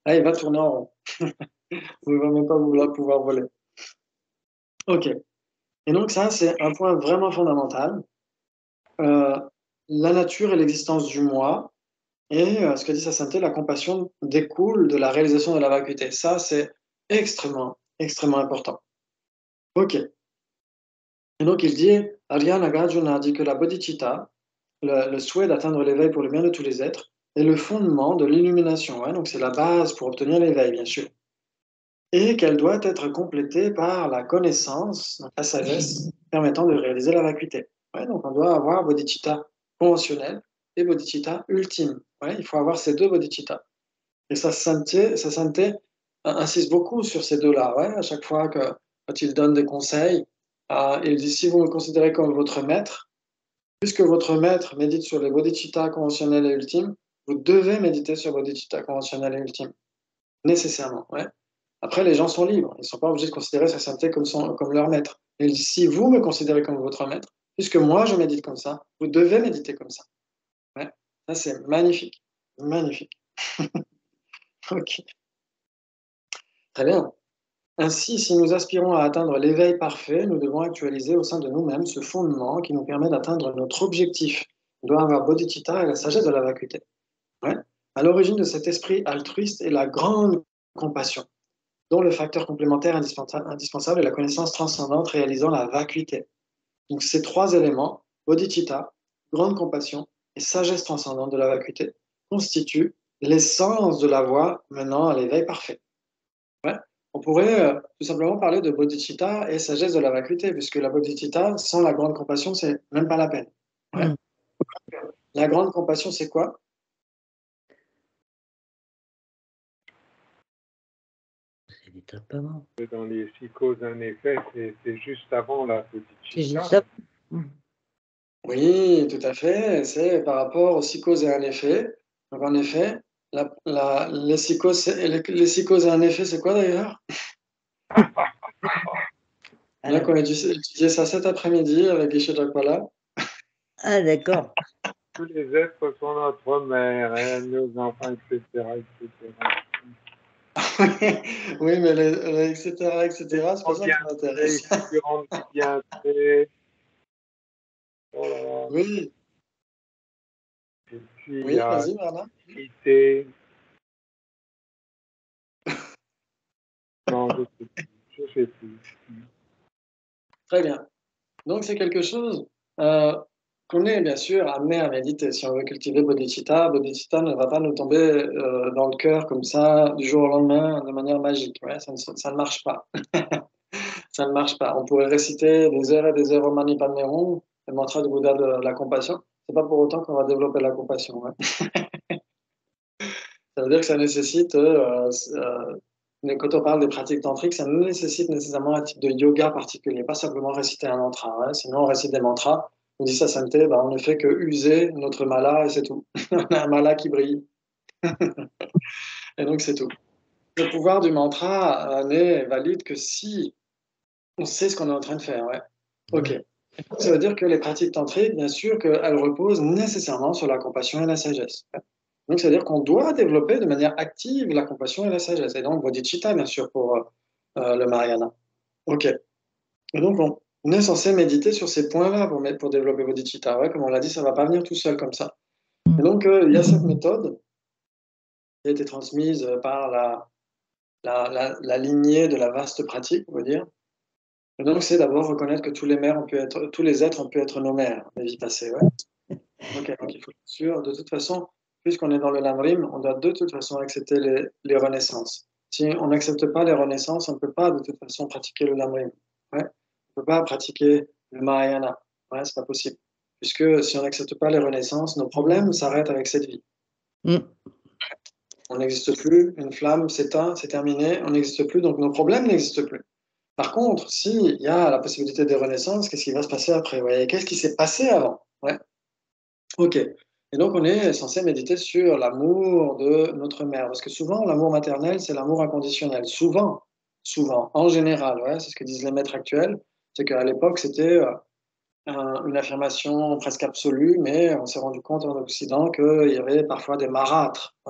Là, il va tourner en rond. Vous ne va même pas vouloir pouvoir voler. Ok. Et donc ça, c'est un point vraiment fondamental. Euh, la nature et l'existence du moi, et euh, ce que dit sa sainteté, la compassion découle de la réalisation de la vacuité. Ça, c'est extrêmement, extrêmement important. Ok. Et donc il dit, Arya Nagarjuna dit que la bodhicitta, le, le souhait d'atteindre l'éveil pour le bien de tous les êtres, est le fondement de l'illumination. Ouais, donc c'est la base pour obtenir l'éveil, bien sûr. Et qu'elle doit être complétée par la connaissance, donc la sagesse, permettant de réaliser la vacuité. Ouais, donc on doit avoir bodhicitta conventionnel et bodhicitta ultime. Ouais, il faut avoir ces deux bodhicittas. Et sa sainteté, sa sainteté insiste beaucoup sur ces deux-là. Ouais, à chaque fois que, quand il donne des conseils, euh, il dit, si vous me considérez comme votre maître, puisque votre maître médite sur les bodhicittas conventionnels et ultimes, vous devez méditer sur bodhicitta conventionnel et ultime. Nécessairement. Ouais. Après, les gens sont libres. Ils ne sont pas obligés de considérer sa sainteté comme, son, comme leur maître. Il dit, si vous me considérez comme votre maître, puisque moi je médite comme ça, vous devez méditer comme ça. Ouais. Ça, c'est magnifique. Magnifique. Ok. Très bien. Ainsi, si nous aspirons à atteindre l'éveil parfait, nous devons actualiser au sein de nous-mêmes ce fondement qui nous permet d'atteindre notre objectif. Nous devons avoir bodhicitta et la sagesse de la vacuité. Ouais. À l'origine de cet esprit altruiste est la grande compassion, dont le facteur complémentaire indispensable est la connaissance transcendante réalisant la vacuité. Donc ces trois éléments, bodhicitta, grande compassion et sagesse transcendante de la vacuité, constituent l'essence de la voie menant à l'éveil parfait. Ouais. On pourrait euh, tout simplement parler de bodhicitta et sagesse de la vacuité, puisque la bodhicitta, sans la grande compassion, c'est même pas la peine. Ouais. Mm. La grande compassion, c'est quoi? C'est l'étape avant. Dans les six causes, un effet, c'est juste avant la bodhicitta. C'est ça. Oui, tout à fait. C'est par rapport aux six causes et un effet. Donc, en effet, la, la, les, six causes, les, les six causes et un effet, c'est quoi d'ailleurs? Là, qu'on a étudié ça cet après-midi avec Guichet Jacquala. Ah, d'accord. Tous les êtres sont notre mère, hein, nos enfants, et cetera, et cetera. Oui, mais les, les et cetera, et cetera, c'est pas ça qui m'intéresse. Bien oh là là. Oui. Et puis, oui, vas-y, Bernard. Ité. Non, je ne sais plus. Je sais plus. Très bien. Donc, c'est quelque chose euh, qu'on est bien sûr amené à méditer. Si on veut cultiver bodhicitta, bodhicitta ne va pas nous tomber euh, dans le cœur comme ça, du jour au lendemain, de manière magique. Ouais, ça, ne, ça ne marche pas. Ça ne marche pas. On pourrait réciter des heures et des heures au Mani Padme Hum, le mantra du Bouddha de la compassion. C'est pas pour autant qu'on va développer la compassion. Ouais. Ça veut dire que ça nécessite, euh, euh, quand on parle des pratiques tantriques, ça nécessite nécessairement un type de yoga particulier, pas simplement réciter un mantra. Ouais. Sinon, on récite des mantras, on dit ça sainteté, bah, on ne fait que user notre mala et c'est tout. On a un mala qui brille. Et donc, c'est tout. Le pouvoir du mantra euh, n'est valide que si on sait ce qu'on est en train de faire. Ouais. Ok. Ça veut dire que les pratiques tantriques, bien sûr, qu'elles reposent nécessairement sur la compassion et la sagesse. Donc, ça veut dire qu'on doit développer de manière active la compassion et la sagesse. Et donc, bodhicitta, bien sûr, pour euh, le Mahayana. OK. Et donc, on, on est censé méditer sur ces points-là pour, pour développer bodhicitta. Ouais, comme on l'a dit, ça ne va pas venir tout seul comme ça. Et donc, euh, il y a cette méthode qui a été transmise par la, la, la, la lignée de la vaste pratique, on va dire. Et donc, c'est d'abord reconnaître que tous les mères ont pu être, tous les êtres ont pu être nos mères, la vie passée. Ouais. Ok, donc il faut être sûr, de toute façon, puisqu'on est dans le Lamrim, on doit de toute façon accepter les, les renaissances. Si on n'accepte pas les renaissances, on ne peut pas de toute façon pratiquer le Lamrim. Ouais. On ne peut pas pratiquer le Mahayana. Ouais, c'est pas possible. Puisque si on n'accepte pas les renaissances, nos problèmes s'arrêtent avec cette vie. Mm. On n'existe plus, une flamme s'éteint, c'est terminé, on n'existe plus, donc nos problèmes n'existent plus. Par contre, s'il y a la possibilité de renaissance, qu'est-ce qui va se passer après? Ouais. Qu'est-ce qui s'est passé avant? Ouais. Ok. Et donc, on est censé méditer sur l'amour de notre mère. Parce que souvent, l'amour maternel, c'est l'amour inconditionnel. Souvent, souvent, en général, ouais, c'est ce que disent les maîtres actuels. C'est qu'à l'époque, c'était euh, un, une affirmation presque absolue, mais on s'est rendu compte en Occident qu'il y avait parfois des marâtres. Ouais.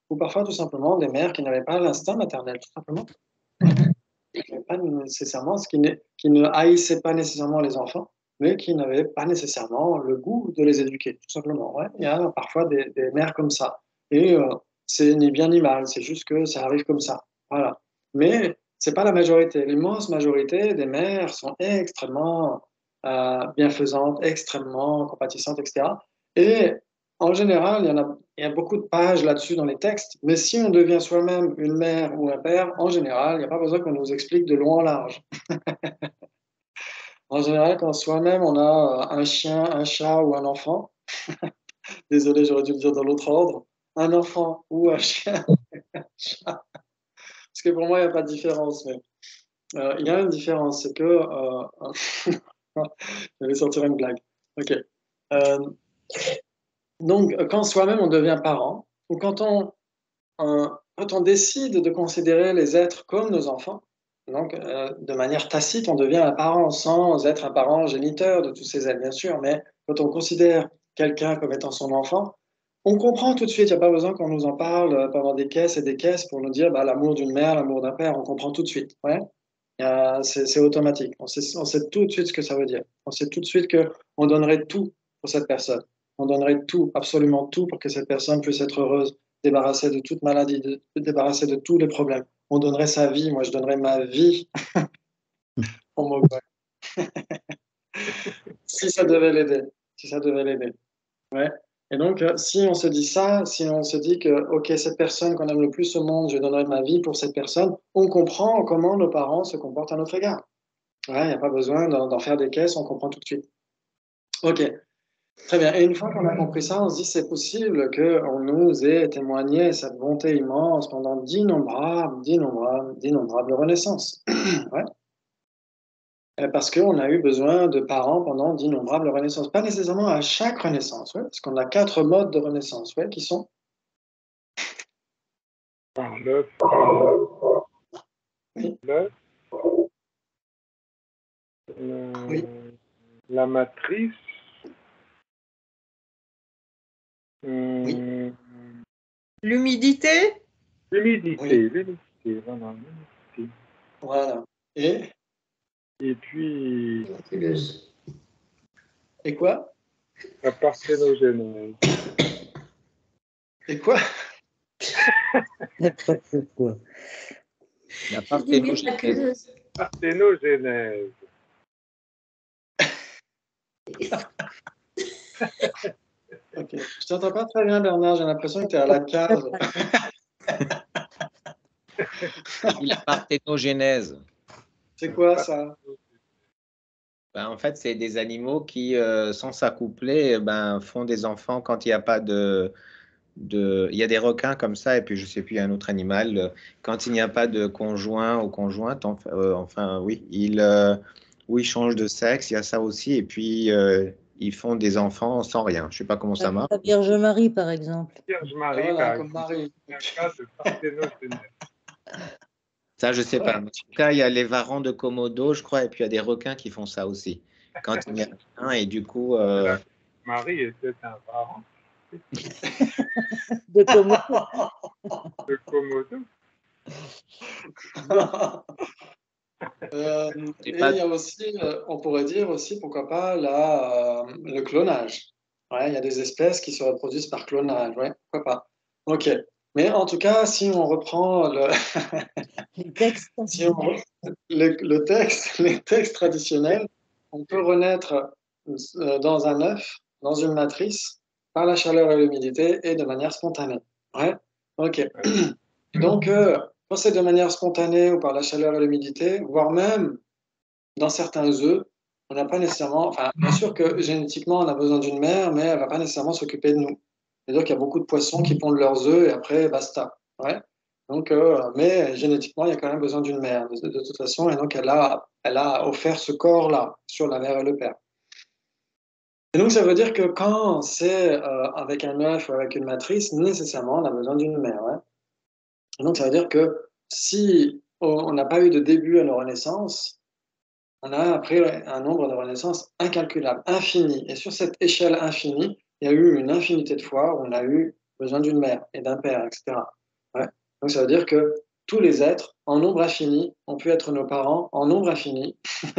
ou parfois tout simplement des mères qui n'avaient pas l'instinct maternel, tout simplement. Qui n'avaient pas nécessairement, ce qui, qui ne haïssaient pas nécessairement les enfants, mais qui n'avaient pas nécessairement le goût de les éduquer, tout simplement. Ouais. Il y a parfois des, des mères comme ça. Et euh, c'est ni bien ni mal, c'est juste que ça arrive comme ça. Voilà. Mais c'est pas la majorité. L'immense majorité des mères sont extrêmement euh, bienfaisantes, extrêmement compatissantes, et cetera. Et en général, il y, en a, il y a beaucoup de pages là-dessus dans les textes, mais si on devient soi-même une mère ou un père, en général, il n'y a pas besoin qu'on nous explique de long en large. En général, quand soi-même on a un chien, un chat ou un enfant, désolé, j'aurais dû le dire dans l'autre ordre, un enfant ou un chien, un chat, parce que pour moi, il n'y a pas de différence, mais euh, il y a une différence, c'est que... Euh, je vais sortir une blague. Ok. Euh, donc, quand soi-même on devient parent, ou quand on, euh, quand on décide de considérer les êtres comme nos enfants, donc euh, de manière tacite, on devient un parent sans être un parent géniteur de tous ces êtres, bien sûr, mais quand on considère quelqu'un comme étant son enfant, on comprend tout de suite, il n'y a pas besoin qu'on nous en parle pendant des caisses et des caisses pour nous dire bah, l'amour d'une mère, l'amour d'un père, on comprend tout de suite. Ouais. Euh, c'est automatique, on sait, on sait tout de suite ce que ça veut dire. On sait tout de suite qu'on donnerait tout pour cette personne. On donnerait tout, absolument tout, pour que cette personne puisse être heureuse, débarrassée de toute maladie, de, débarrassée de tous les problèmes. On donnerait sa vie, moi je donnerais ma vie pour mon père. Si ça devait l'aider, si ça devait l'aider. Ouais. Et donc, si on se dit ça, si on se dit que, ok, cette personne qu'on aime le plus au monde, je donnerai ma vie pour cette personne, on comprend comment nos parents se comportent à notre égard. Ouais, il n'y a pas besoin d'en faire des caisses, on comprend tout de suite. Ok, très bien. Et une fois qu'on a compris ça, on se dit c'est possible qu'on nous ait témoigné cette bonté immense pendant d'innombrables, d'innombrables, d'innombrables renaissances. Ouais. Parce qu'on a eu besoin de parents pendant d'innombrables renaissances. Pas nécessairement à chaque renaissance, ouais, parce qu'on a quatre modes de renaissance, ouais, qui sont Par l'œuf, oui. l'œuf, euh, Oui. la matrice, euh, Oui. L'humidité? l'humidité, Oui. l'humidité, voilà, l'humidité. Voilà. Et, Et puis Miraculeuse. et quoi la parthénogenèse. Et quoi N'importe quoi. La J'ai dit parthénogenèse. miraculeuse. Parthénogenèse. Ok. Je t'entends pas très bien, Bernard. J'ai l'impression que tu es à la cave. La parthénogenèse. C'est quoi ça? Ben, en fait, c'est des animaux qui, euh, sans s'accoupler, ben, font des enfants quand il n'y a pas de, de... Il y a des requins comme ça, et puis je ne sais plus, il y a un autre animal. euh, Quand il n'y a pas de conjoint ou conjointe, enfin, euh, enfin oui, ils, euh, ou ils changent de sexe, il y a ça aussi, et puis euh, ils font des enfants sans rien. Je ne sais pas comment ça marche. La Vierge Marie, par exemple. Vierge Ah, Marie, voilà, par comme exemple, Marie. c'est un cas de parthénogenèse. Ça, je ne sais pas. En tout cas, il y a les varans de Komodo, je crois, et puis il y a des requins qui font ça aussi. Quand il y a un, et du coup... euh, Marie était un parent De Komodo. de Komodo. Euh, C'est et pas- il y a aussi, euh, on pourrait dire aussi, pourquoi pas, la, euh, le clonage. Ouais, il y a des espèces qui se reproduisent par clonage, ouais, pourquoi pas. Ok. Mais en tout cas, si on reprend le, Les textes. si on re- le, le texte, les textes traditionnels, on peut renaître euh, dans un œuf, dans une matrice, par la chaleur et l'humidité et de manière spontanée. Ouais. Ok. Donc, euh, quand c'est de manière spontanée ou par la chaleur et l'humidité, voire même dans certains œufs, on n'a pas nécessairement, enfin, bien sûr que génétiquement, on a besoin d'une mère, mais elle ne va pas nécessairement s'occuper de nous. C'est-à-dire qu'il y a beaucoup de poissons qui pondent leurs œufs et après, basta. Ouais. Donc, euh, mais génétiquement, il y a quand même besoin d'une mère, de, de toute façon, et donc elle a, elle a offert ce corps-là sur la mère et le père. Et donc, ça veut dire que quand c'est euh, avec un œuf ou avec une matrice, nécessairement, on a besoin d'une mère. Ouais. Et donc, ça veut dire que si on n'a pas eu de début à nos renaissances, on a après un nombre de renaissances incalculable, infini. Et sur cette échelle infinie, il y a eu une infinité de fois où on a eu besoin d'une mère et d'un père, et cetera. Donc ça veut dire que tous les êtres, en nombre infini, ont pu être nos parents en nombre infini,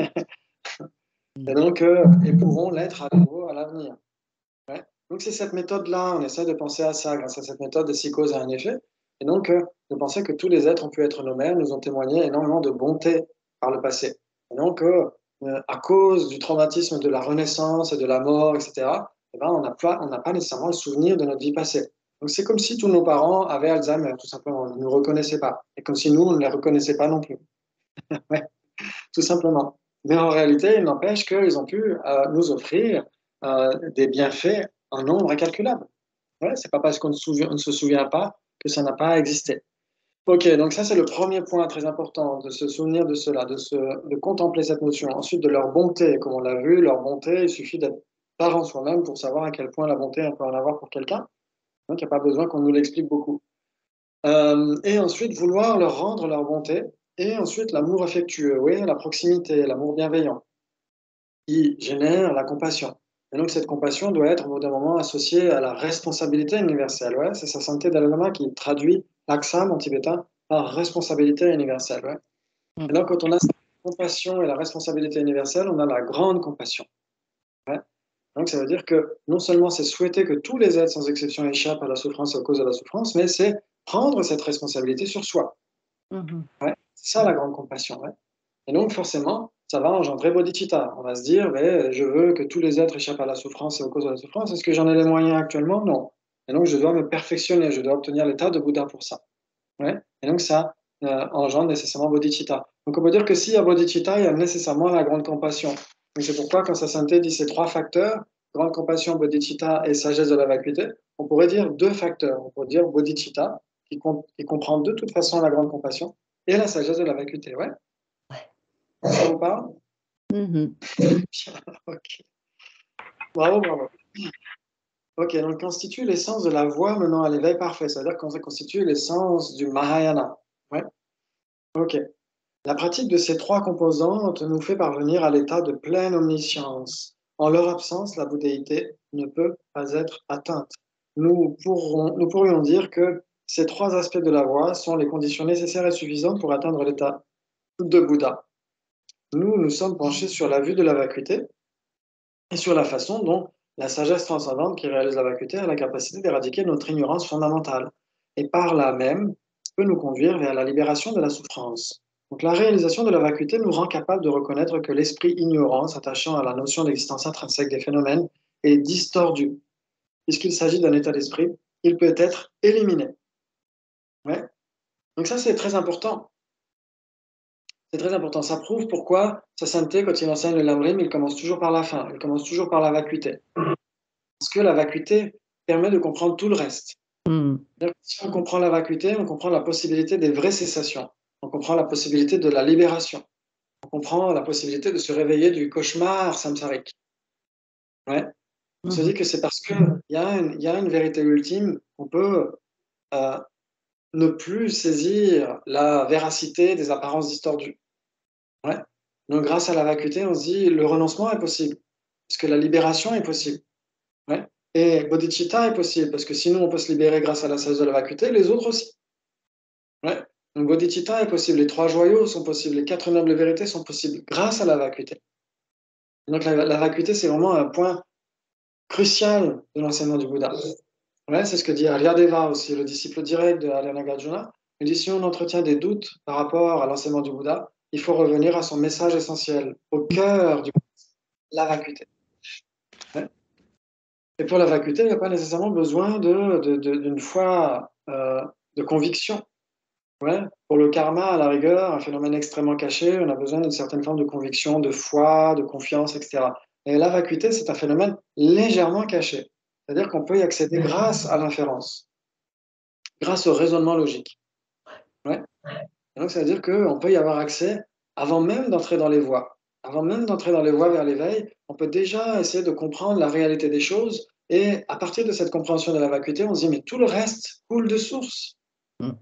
et donc euh, et pourront l'être à nouveau à l'avenir. Ouais. Donc c'est cette méthode-là, on essaie de penser à ça grâce à cette méthode de six causes et un effet, et donc euh, de penser que tous les êtres ont pu être nos mères, nous ont témoigné énormément de bonté par le passé. Et donc euh, euh, à cause du traumatisme de la renaissance et de la mort, et cetera, eh ben, on n'a pas, on n'a pas nécessairement le souvenir de notre vie passée. Donc c'est comme si tous nos parents avaient Alzheimer, tout simplement, ils ne nous reconnaissaient pas, et comme si nous, on ne les reconnaissait pas non plus. Ouais, tout simplement. Mais en réalité, il n'empêche qu'ils ont pu euh, nous offrir euh, des bienfaits en nombre incalculable. Ouais, c'est pas parce qu'on ne, souvient- on ne se souvient pas que ça n'a pas existé. Ok, donc ça c'est le premier point très important, de se souvenir de cela, de, se, de contempler cette notion. Ensuite, de leur bonté, comme on l'a vu, leur bonté, il suffit d'être parent soi-même pour savoir à quel point la bonté on peut en avoir pour quelqu'un. Donc il n'y a pas besoin qu'on nous l'explique beaucoup. Euh, et ensuite, vouloir leur rendre leur bonté. Et ensuite, l'amour affectueux, oui, la proximité, l'amour bienveillant, qui génère la compassion. Et donc, cette compassion doit être, au bout d'un moment, associée à la responsabilité universelle. Ouais, c'est sa santé Dalai Lama qui traduit l'aksam en tibétain par responsabilité universelle. Ouais. Et donc, quand on a cette compassion et la responsabilité universelle, on a la grande compassion. Ouais. Donc, ça veut dire que non seulement c'est souhaiter que tous les êtres, sans exception, échappent à la souffrance et aux causes de la souffrance, mais c'est prendre cette responsabilité sur soi. Mhm. Ouais. C'est ça la grande compassion. Ouais. Et donc, forcément, ça va engendrer bodhicitta. On va se dire, mais je veux que tous les êtres échappent à la souffrance et aux causes de la souffrance. Est-ce que j'en ai les moyens actuellement? Non. Et donc, je dois me perfectionner, je dois obtenir l'état de Bouddha pour ça. Ouais. Et donc, ça euh, engendre nécessairement bodhicitta. Donc, on peut dire que s'il y a bodhicitta, il y a nécessairement la grande compassion. Donc, c'est pourquoi, quand Sa Sainteté dit ces trois facteurs, grande compassion, bodhicitta et sagesse de la vacuité, on pourrait dire deux facteurs. On pourrait dire bodhicitta, qui, comp qui comprend de toute façon la grande compassion, et la sagesse de la vacuité. Ouais. Ça vous parle? Mhm. Ok. Bravo, bravo. Ok, donc constitue l'essence de la voie menant à l'éveil parfait, c'est-à-dire qu'on constitue l'essence du Mahayana. Ouais. Ok. La pratique de ces trois composantes nous fait parvenir à l'état de pleine omniscience. En leur absence, la bouddhéité ne peut pas être atteinte. Nous, pourrons, nous pourrions dire que ces trois aspects de la voie sont les conditions nécessaires et suffisantes pour atteindre l'état de Bouddha. Nous, nous sommes penchés sur la vue de la vacuité et sur la façon dont la sagesse transcendante qui réalise la vacuité a la capacité d'éradiquer notre ignorance fondamentale et par là même peut nous conduire vers la libération de la souffrance. Donc la réalisation de la vacuité nous rend capable de reconnaître que l'esprit ignorant s'attachant à la notion d'existence intrinsèque des phénomènes est distordu. Puisqu'il s'agit d'un état d'esprit, il peut être éliminé. Ouais. Donc ça c'est très important. C'est très important. Ça prouve pourquoi Sa Sainteté, quand il enseigne le Lamrim, il commence toujours par la fin, il commence toujours par la vacuité. Parce que la vacuité permet de comprendre tout le reste. Mhm. Si on comprend la vacuité, on comprend la possibilité des vraies cessations. On comprend la possibilité de la libération. On comprend la possibilité de se réveiller du cauchemar samsarique. Ouais. On se dit que c'est parce qu'il y, y a une vérité ultime qu'on peut euh, ne plus saisir la véracité des apparences distordues. Ouais. Donc, grâce à la vacuité, on se dit le renoncement est possible, parce que la libération est possible. Ouais. Et bodhicitta est possible, parce que sinon on peut se libérer grâce à la sagesse de la vacuité, les autres aussi. Ouais. Donc bodhicitta est possible, les trois joyaux sont possibles, les quatre nobles vérités sont possibles grâce à la vacuité. Donc la, la vacuité, c'est vraiment un point crucial de l'enseignement du Bouddha. Ouais, c'est ce que dit Aryadeva aussi, le disciple direct de Arya Nagarjuna. Il dit si on entretient des doutes par rapport à l'enseignement du Bouddha, il faut revenir à son message essentiel, au cœur du Bouddha, la vacuité. Ouais. Et pour la vacuité, il n'y a pas nécessairement besoin de, de, de, d'une foi euh, de conviction. Ouais. Pour le karma, à la rigueur, un phénomène extrêmement caché, on a besoin d'une certaine forme de conviction, de foi, de confiance, et cetera. Et la vacuité, c'est un phénomène légèrement caché. C'est-à-dire qu'on peut y accéder grâce à l'inférence, grâce au raisonnement logique. Ouais. Et donc, ça veut dire qu'on peut y avoir accès avant même d'entrer dans les voies. Avant même d'entrer dans les voies vers l'éveil, on peut déjà essayer de comprendre la réalité des choses. Et à partir de cette compréhension de la vacuité, on se dit, mais tout le reste coule de source. Mm.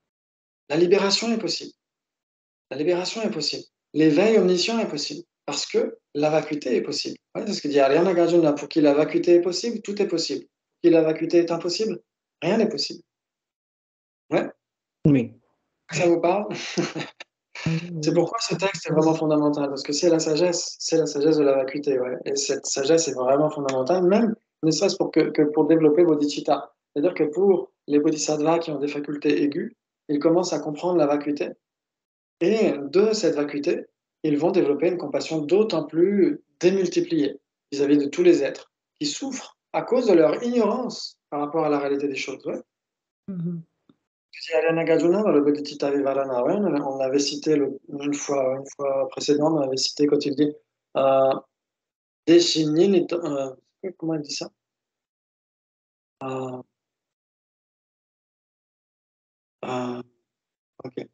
La libération est possible. La libération est possible. L'éveil omniscient est possible. Parce que la vacuité est possible. Ouais, c'est ce que dit Arya Nagarjuna. Pour qui la vacuité est possible, tout est possible. Pour qui la vacuité est impossible, rien n'est possible. Ouais. Oui. Ça vous parle? C'est pourquoi ce texte est vraiment fondamental, parce que c'est la sagesse, c'est la sagesse de la vacuité, ouais. Et cette sagesse est vraiment fondamentale, même ne serait-ce pour que, que pour développer bodhicitta. C'est-à-dire que pour les bodhisattvas qui ont des facultés aiguës, ils commencent à comprendre la vacuité, et de cette vacuité, ils vont développer une compassion d'autant plus démultipliée vis-à-vis de tous les êtres qui souffrent à cause de leur ignorance par rapport à la réalité des choses. Ouais. Mhm. Puis Ariana Gajuna, dans le Bodhicitta Vivarana, ouais, on l'avait cité le- une fois, une fois précédente, on l'avait cité quand il dit euh, Deshinyin est- euh, comment il dit ça? Euh, euh, ok.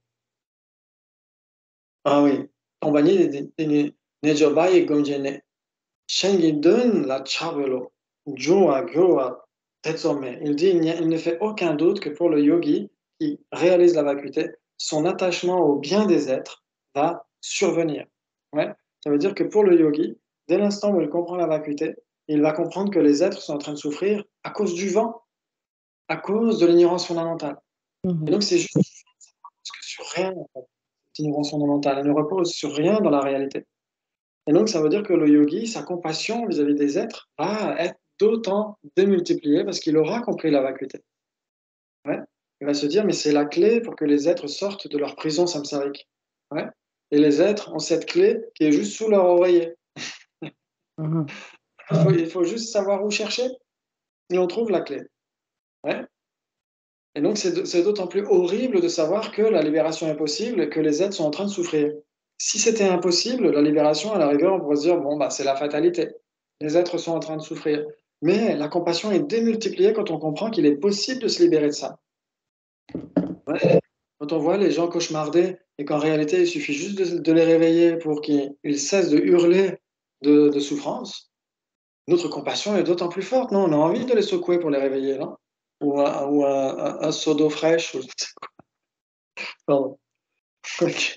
Ah oui. Tombani Nejobai Gonjene. Shengidun la Chavelo. Joa Goa Tetsome. Il dit il, n'y a- il ne fait aucun doute que pour le yogi qui réalise la vacuité, son attachement au bien des êtres va survenir. Ouais. Ça veut dire que pour le yogi, dès l'instant où il comprend la vacuité, il va comprendre que les êtres sont en train de souffrir à cause du vent, à cause de l'ignorance fondamentale. Et Mhm. donc c'est juste que sur rien, en fait, cette ignorance fondamentale. Elle ne repose sur rien dans la réalité. Et donc, ça veut dire que le yogi, sa compassion vis-à-vis des êtres va être d'autant démultipliée parce qu'il aura compris la vacuité. Ouais. Il va se dire, mais c'est la clé pour que les êtres sortent de leur prison samsarique. Ouais. Et les êtres ont cette clé qui est juste sous leur oreiller. Mhm. Il faut, il faut juste savoir où chercher et on trouve la clé. Ouais. Et donc, c'est c'est d'autant plus horrible de savoir que la libération est possible et que les êtres sont en train de souffrir. Si c'était impossible, la libération, à la rigueur, on pourrait se dire, bon, bah, c'est la fatalité. Les êtres sont en train de souffrir. Mais la compassion est démultipliée quand on comprend qu'il est possible de se libérer de ça. Ouais. Quand on voit les gens cauchemarder et qu'en réalité, il suffit juste de, de les réveiller pour qu'ils ils cessent de hurler de, de souffrance, notre compassion est d'autant plus forte. Non, on a envie de les secouer pour les réveiller, non? Ou un, ou un, un, un seau d'eau fraîche. Ou... Pardon. Ok.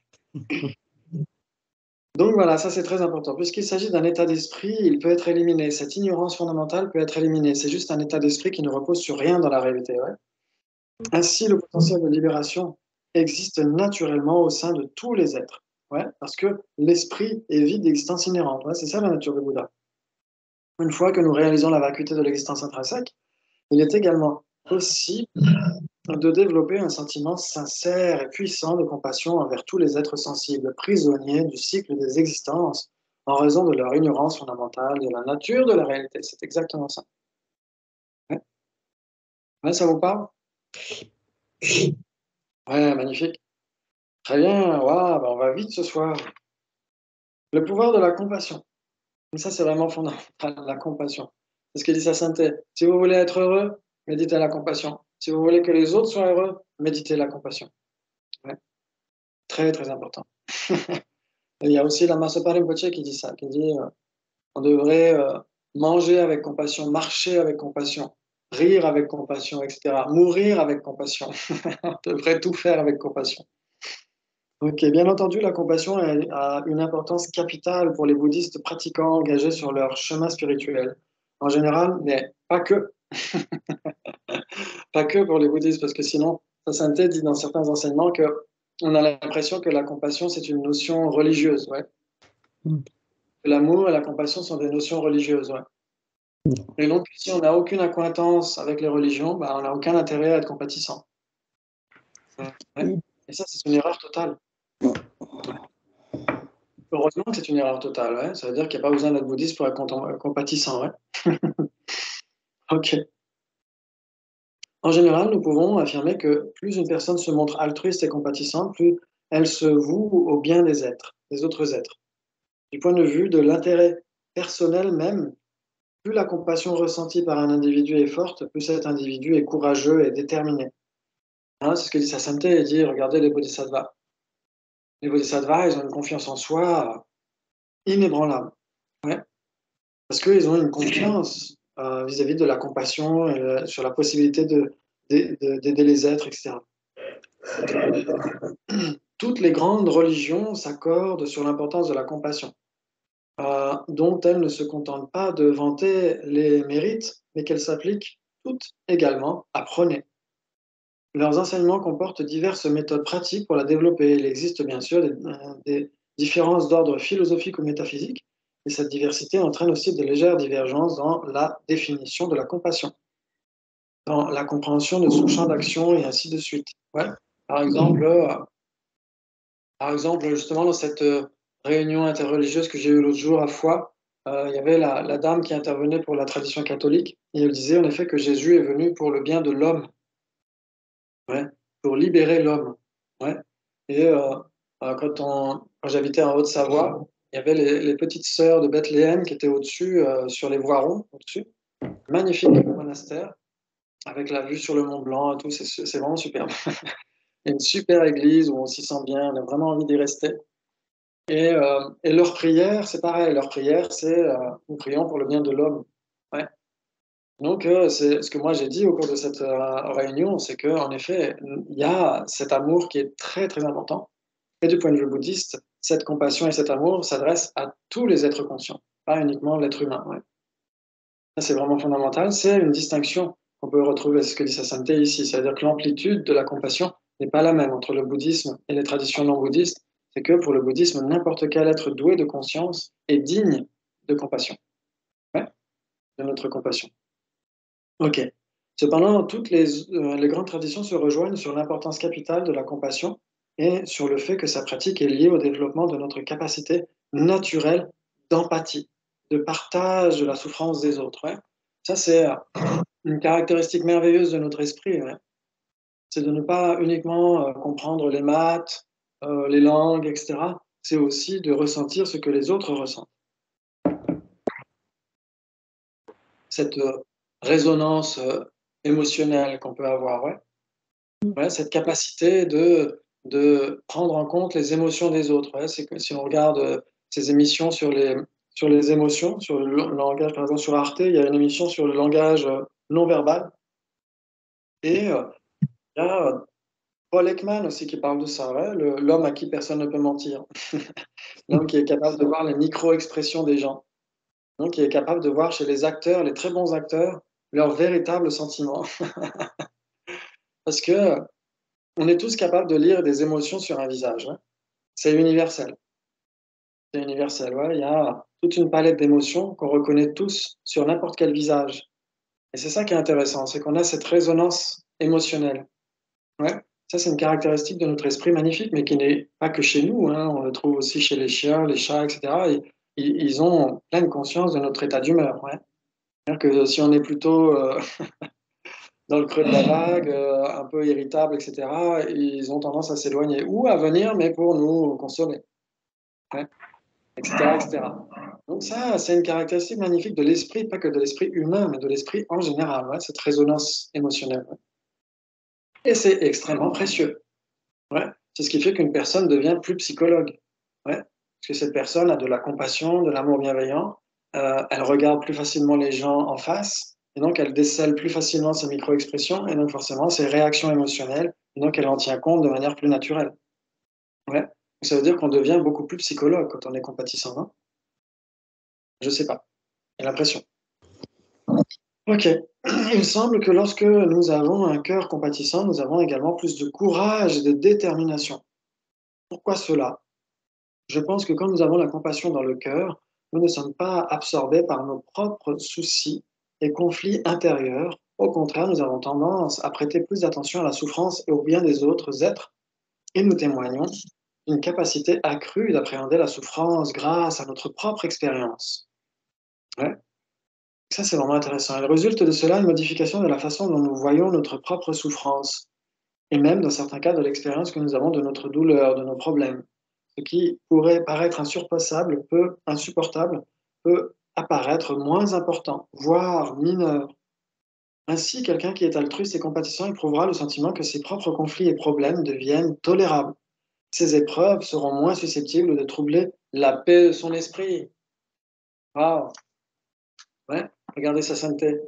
Donc voilà, ça c'est très important. Puisqu'il s'agit d'un état d'esprit, il peut être éliminé. Cette ignorance fondamentale peut être éliminée. C'est juste un état d'esprit qui ne repose sur rien dans la réalité. Ouais. Ainsi, le potentiel de libération existe naturellement au sein de tous les êtres. Ouais, parce que l'esprit est vide d'existence inhérente. Ouais, c'est ça la nature du Bouddha. Une fois que nous réalisons la vacuité de l'existence intrinsèque, il est également possible de développer un sentiment sincère et puissant de compassion envers tous les êtres sensibles, prisonniers du cycle des existences, en raison de leur ignorance fondamentale de la nature de la réalité. C'est exactement ça. Ouais. Ouais, ça vous parle? Ouais, magnifique. Très bien. Waouh, bah on va vite ce soir. Le pouvoir de la compassion. Et ça, c'est vraiment fondamental, la compassion. C'est ce que dit sa sainteté. Si vous voulez être heureux, méditez la compassion. Si vous voulez que les autres soient heureux, méditez la compassion. Ouais. Très, très important. Et il y a aussi la Masopa Rinpoche qui dit ça, qui dit euh, on devrait euh, manger avec compassion, marcher avec compassion, rire avec compassion, et cetera. Mourir avec compassion. On devrait tout faire avec compassion. Ok, bien entendu, la compassion a, a une importance capitale pour les bouddhistes pratiquants engagés sur leur chemin spirituel. En général, mais pas que. Pas que pour les bouddhistes, parce que sinon, sa sainteté dit dans certains enseignements que on a l'impression que la compassion, c'est une notion religieuse. Ouais. Mm. L'amour et la compassion sont des notions religieuses. Ouais. Et donc, si on n'a aucune acquaintance avec les religions, bah, on n'a aucun intérêt à être compatissant. Ouais. Et ça, c'est une erreur totale. Heureusement que c'est une erreur totale. Ouais. Ça veut dire qu'il n'y a pas besoin d'être bouddhiste pour être contem- compatissant. Ouais. Ok. En général, nous pouvons affirmer que plus une personne se montre altruiste et compatissante, plus elle se voue au bien des êtres, des autres êtres. Du point de vue de l'intérêt personnel même, plus la compassion ressentie par un individu est forte, plus cet individu est courageux et déterminé. Hein, c'est ce que dit sa sainteté, il dit, regardez les bodhisattvas. Les bodhisattvas, ils ont une confiance en soi inébranlable. Ouais. Parce qu'ils ont une confiance euh, vis-à-vis de la compassion, et le- sur la possibilité de, de- de- d'aider les êtres, et cetera. Toutes les grandes religions s'accordent sur l'importance de la compassion, euh, dont elles ne se contentent pas de vanter les mérites, mais qu'elles s'appliquent toutes également à prôner. leurs enseignements comportent diverses méthodes pratiques pour la développer. Il existe bien sûr des, des différences d'ordre philosophique ou métaphysique, et cette diversité entraîne aussi de légères divergences dans la définition de la compassion, dans la compréhension de son champ d'action et ainsi de suite. Ouais. Par exemple, euh, par exemple, justement, dans cette euh, réunion interreligieuse que j'ai eue l'autre jour à Foix, euh, il y avait la, la dame qui intervenait pour la tradition catholique, et elle disait en effet que Jésus est venu pour le bien de l'homme, ouais, pour libérer l'homme. Ouais. Et euh, euh, quand, on, quand j'habitais en Haute-Savoie, il y avait les, les petites sœurs de Bethléem qui étaient au-dessus, euh, sur les Voirons, au-dessus. Magnifique monastère, avec la vue sur le Mont Blanc et tout, c'est, c'est vraiment superbe. Une super église où on s'y sent bien, on a vraiment envie d'y rester. Et, euh, et leur prière, c'est pareil, leur prière, c'est euh, nous prions pour le bien de l'homme. Ouais. Donc, euh, c'est ce que moi j'ai dit au cours de cette euh, réunion, c'est qu'en effet, il y a cet amour qui est très très important. Et du point de vue bouddhiste, cette compassion et cet amour s'adressent à tous les êtres conscients, pas uniquement l'être humain. Ouais. Ça, c'est vraiment fondamental. C'est une distinction qu'on peut retrouver, ce que dit Sasanté ici, c'est-à-dire que l'amplitude de la compassion n'est pas la même entre le bouddhisme et les traditions non bouddhistes. C'est que pour le bouddhisme, n'importe quel être doué de conscience est digne de compassion, ouais, de notre compassion. Ok. Cependant, toutes les, euh, les grandes traditions se rejoignent sur l'importance capitale de la compassion et sur le fait que sa pratique est liée au développement de notre capacité naturelle d'empathie, de partage de la souffrance des autres. Ouais. Ça, c'est une caractéristique merveilleuse de notre esprit. Ouais. C'est de ne pas uniquement euh, comprendre les maths, euh, les langues, et cetera. C'est aussi de ressentir ce que les autres ressentent. Cette euh, résonance euh, émotionnelle qu'on peut avoir, ouais. Ouais, cette capacité de, de prendre en compte les émotions des autres. Ouais. C'est que si on regarde euh, ces émissions sur les, sur les émotions, sur le langage, par exemple sur Arte, il y a une émission sur le langage euh, non verbal. Et euh, il y a euh, Paul Ekman aussi qui parle de ça, ouais, le- l'homme à qui personne ne peut mentir. L'homme qui est capable de voir les micro-expressions des gens. Donc, qui est capable de voir chez les acteurs, les très bons acteurs, leurs véritables sentiments. Parce que on est tous capables de lire des émotions sur un visage. Hein. C'est universel. C'est universel, ouais. Il y a toute une palette d'émotions qu'on reconnaît tous sur n'importe quel visage. Et c'est ça qui est intéressant, c'est qu'on a cette résonance émotionnelle. Ouais. Ça, c'est une caractéristique de notre esprit magnifique, mais qui n'est pas que chez nous. Hein. On le trouve aussi chez les chiens, les chats, et cetera. Et, ils ont pleine conscience de notre état d'humeur. Ouais. C'est-à-dire que si on est plutôt euh, dans le creux de la vague, euh, un peu irritable, et cetera, ils ont tendance à s'éloigner ou à venir, mais pour nous consoler. Ouais. Etc., et cetera. Donc ça, c'est une caractéristique magnifique de l'esprit, pas que de l'esprit humain, mais de l'esprit en général, ouais, cette résonance émotionnelle. Ouais. Et c'est extrêmement précieux. Ouais. C'est ce qui fait qu'une personne devient plus psychologue. Ouais. Parce que cette personne a de la compassion, de l'amour bienveillant, euh, elle regarde plus facilement les gens en face, et donc elle décèle plus facilement ses micro-expressions, et donc forcément ses réactions émotionnelles, et donc elle en tient compte de manière plus naturelle. Ouais. Ça veut dire qu'on devient beaucoup plus psychologue quand on est compatissant. Hein. Je sais pas. J'ai l'impression. Ok. Il semble que lorsque nous avons un cœur compatissant, nous avons également plus de courage et de détermination. Pourquoi cela? Je pense que quand nous avons la compassion dans le cœur, nous ne sommes pas absorbés par nos propres soucis et conflits intérieurs. Au contraire, nous avons tendance à prêter plus d'attention à la souffrance et au bien des autres êtres et nous témoignons d'une capacité accrue d'appréhender la souffrance grâce à notre propre expérience. Ouais. Ça, c'est vraiment intéressant. Il résulte de cela une modification de la façon dont nous voyons notre propre souffrance, et même, dans certains cas, de l'expérience que nous avons de notre douleur, de nos problèmes. Ce qui pourrait paraître insurpassable, peut, insupportable, peut apparaître moins important, voire mineur. Ainsi, quelqu'un qui est altruiste et compatissant éprouvera le sentiment que ses propres conflits et problèmes deviennent tolérables. Ces épreuves seront moins susceptibles de troubler la paix de son esprit. Waouh! Ouais, regardez sa sainteté.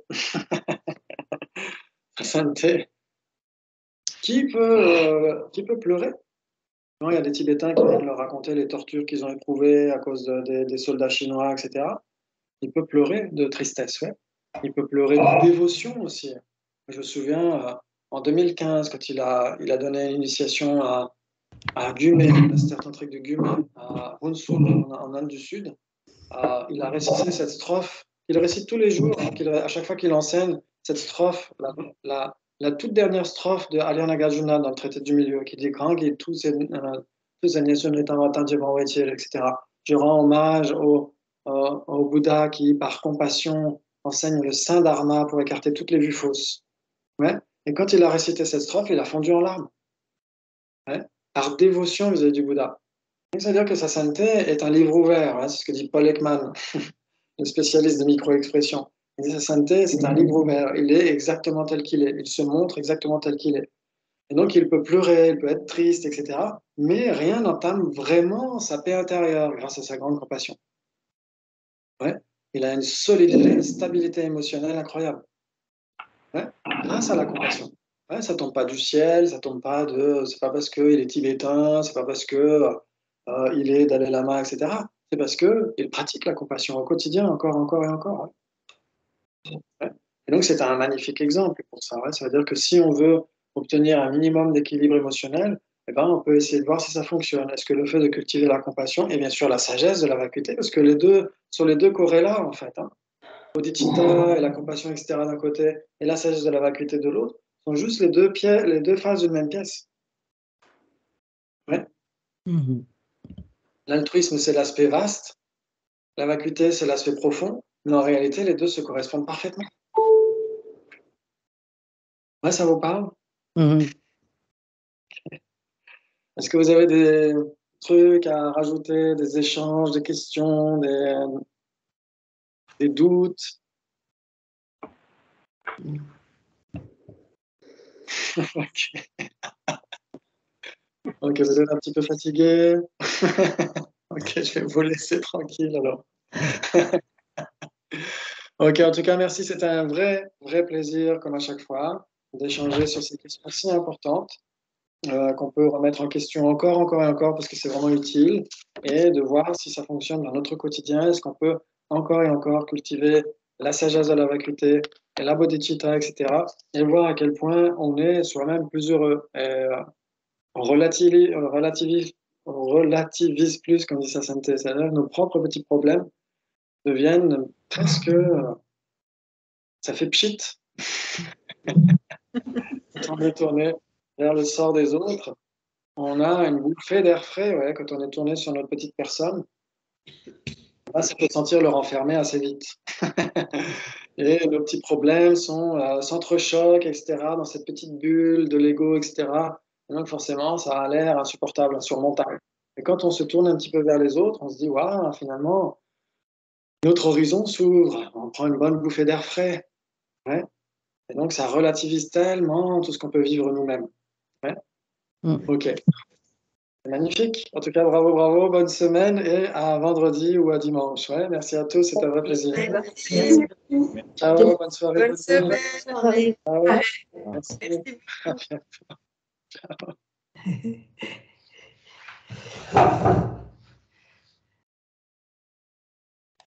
Sa sainteté. Qui peut, euh, qui peut pleurer? Non, il y a des Tibétains qui viennent leur raconter les tortures qu'ils ont éprouvées à cause de, des, des soldats chinois, et cetera. Il peut pleurer de tristesse, ouais. Il peut pleurer de dévotion aussi. Je me souviens, euh, en deux mille quinze, quand il a, il a donné l'initiation à, à Gumé, le master tantrique de Gumé, à Hunsun, en, en Inde du Sud, à, il a récité cette strophe. Il récite tous les jours, hein, qu'il- à chaque fois qu'il enseigne, cette strophe, la, la, la toute dernière strophe de Alya Nagarjuna dans le traité du milieu, qui dit Grand et tous ces tous ces nations et cetera. Je rends hommage au, au, au Bouddha qui, par compassion, enseigne le saint dharma pour écarter toutes les vues fausses. Ouais. Et quand il a récité cette strophe, il a fondu en larmes, ouais, par dévotion vis-à-vis du Bouddha. C'est-à-dire que sa sainteté est un livre ouvert, hein, c'est ce que dit Paul Ekman, le spécialiste des micro-expressions. Il dit sa sainteté, c'est un livre ouvert, il est exactement tel qu'il est, il se montre exactement tel qu'il est. Et donc il peut pleurer, il peut être triste, et cetera. Mais rien n'entame vraiment sa paix intérieure grâce à sa grande compassion. Ouais. Il a une solidité, une stabilité émotionnelle incroyable. Ouais. Grâce à la compassion. Ouais, ça tombe pas du ciel, ça tombe pas de. C'est pas parce qu'il est tibétain, c'est pas parce que euh, il est Dalai Lama, et cetera. C'est parce que il pratique la compassion au quotidien, encore, encore et encore. Ouais. Ouais. Et donc c'est un magnifique exemple pour ça. Ouais. Ça veut dire que si on veut obtenir un minimum d'équilibre émotionnel, eh ben, on peut essayer de voir si ça fonctionne. Est-ce que le fait de cultiver la compassion et bien sûr la sagesse de la vacuité, parce que les deux sont les deux corrélats en fait. Hein. Bodhicitta et la compassion, et cetera d'un côté, et la sagesse de la vacuité de l'autre, sont juste les deux, pièces, les deux faces d'une même pièce. Ouais. Mhm. L'altruisme, c'est l'aspect vaste, la vacuité, c'est l'aspect profond, mais en réalité, les deux se correspondent parfaitement. Ouais, ça vous parle? Mhm. Est-ce que vous avez des trucs à rajouter, des échanges, des questions, des, des doutes? Ok. Ok, vous êtes un petit peu fatigué. Ok, je vais vous laisser tranquille alors. Ok, en tout cas, merci. C'était un vrai, vrai plaisir, comme à chaque fois, d'échanger sur ces questions si importantes, euh, qu'on peut remettre en question encore, encore et encore, parce que c'est vraiment utile, et de voir si ça fonctionne dans notre quotidien. Est-ce qu'on peut encore et encore cultiver la sagesse de la vacuité et la bodhicitta, et cetera, et voir à quel point on est soi-même plus heureux. Et, euh, on relativise, on relativise, on relativise plus, comme dit sa sainteté, c'est-à-dire nos propres petits problèmes deviennent presque, euh, ça fait pchit, quand on est tourné vers le sort des autres, on a une bouffée d'air frais, ouais, quand on est tourné sur notre petite personne. Là, ça peut sentir le renfermer assez vite. Et nos petits problèmes sont euh, s'entrechoquent, et cetera, dans cette petite bulle de l'ego, et cetera. Et donc, forcément, ça a l'air insupportable, insurmontable. Et quand on se tourne un petit peu vers les autres, on se dit, waouh, finalement, notre horizon s'ouvre, on prend une bonne bouffée d'air frais. Ouais. Et donc, ça relativise tellement tout ce qu'on peut vivre nous-mêmes. Ouais. Mm. Ok. C'est magnifique. En tout cas, bravo, bravo. Bonne semaine et à vendredi ou à dimanche. Ouais, merci à tous. C'était un vrai plaisir. Merci. Ciao, bonne soirée. Bonne semaine. Ciao. Merci. Merci À beaucoup. bientôt. Ciao.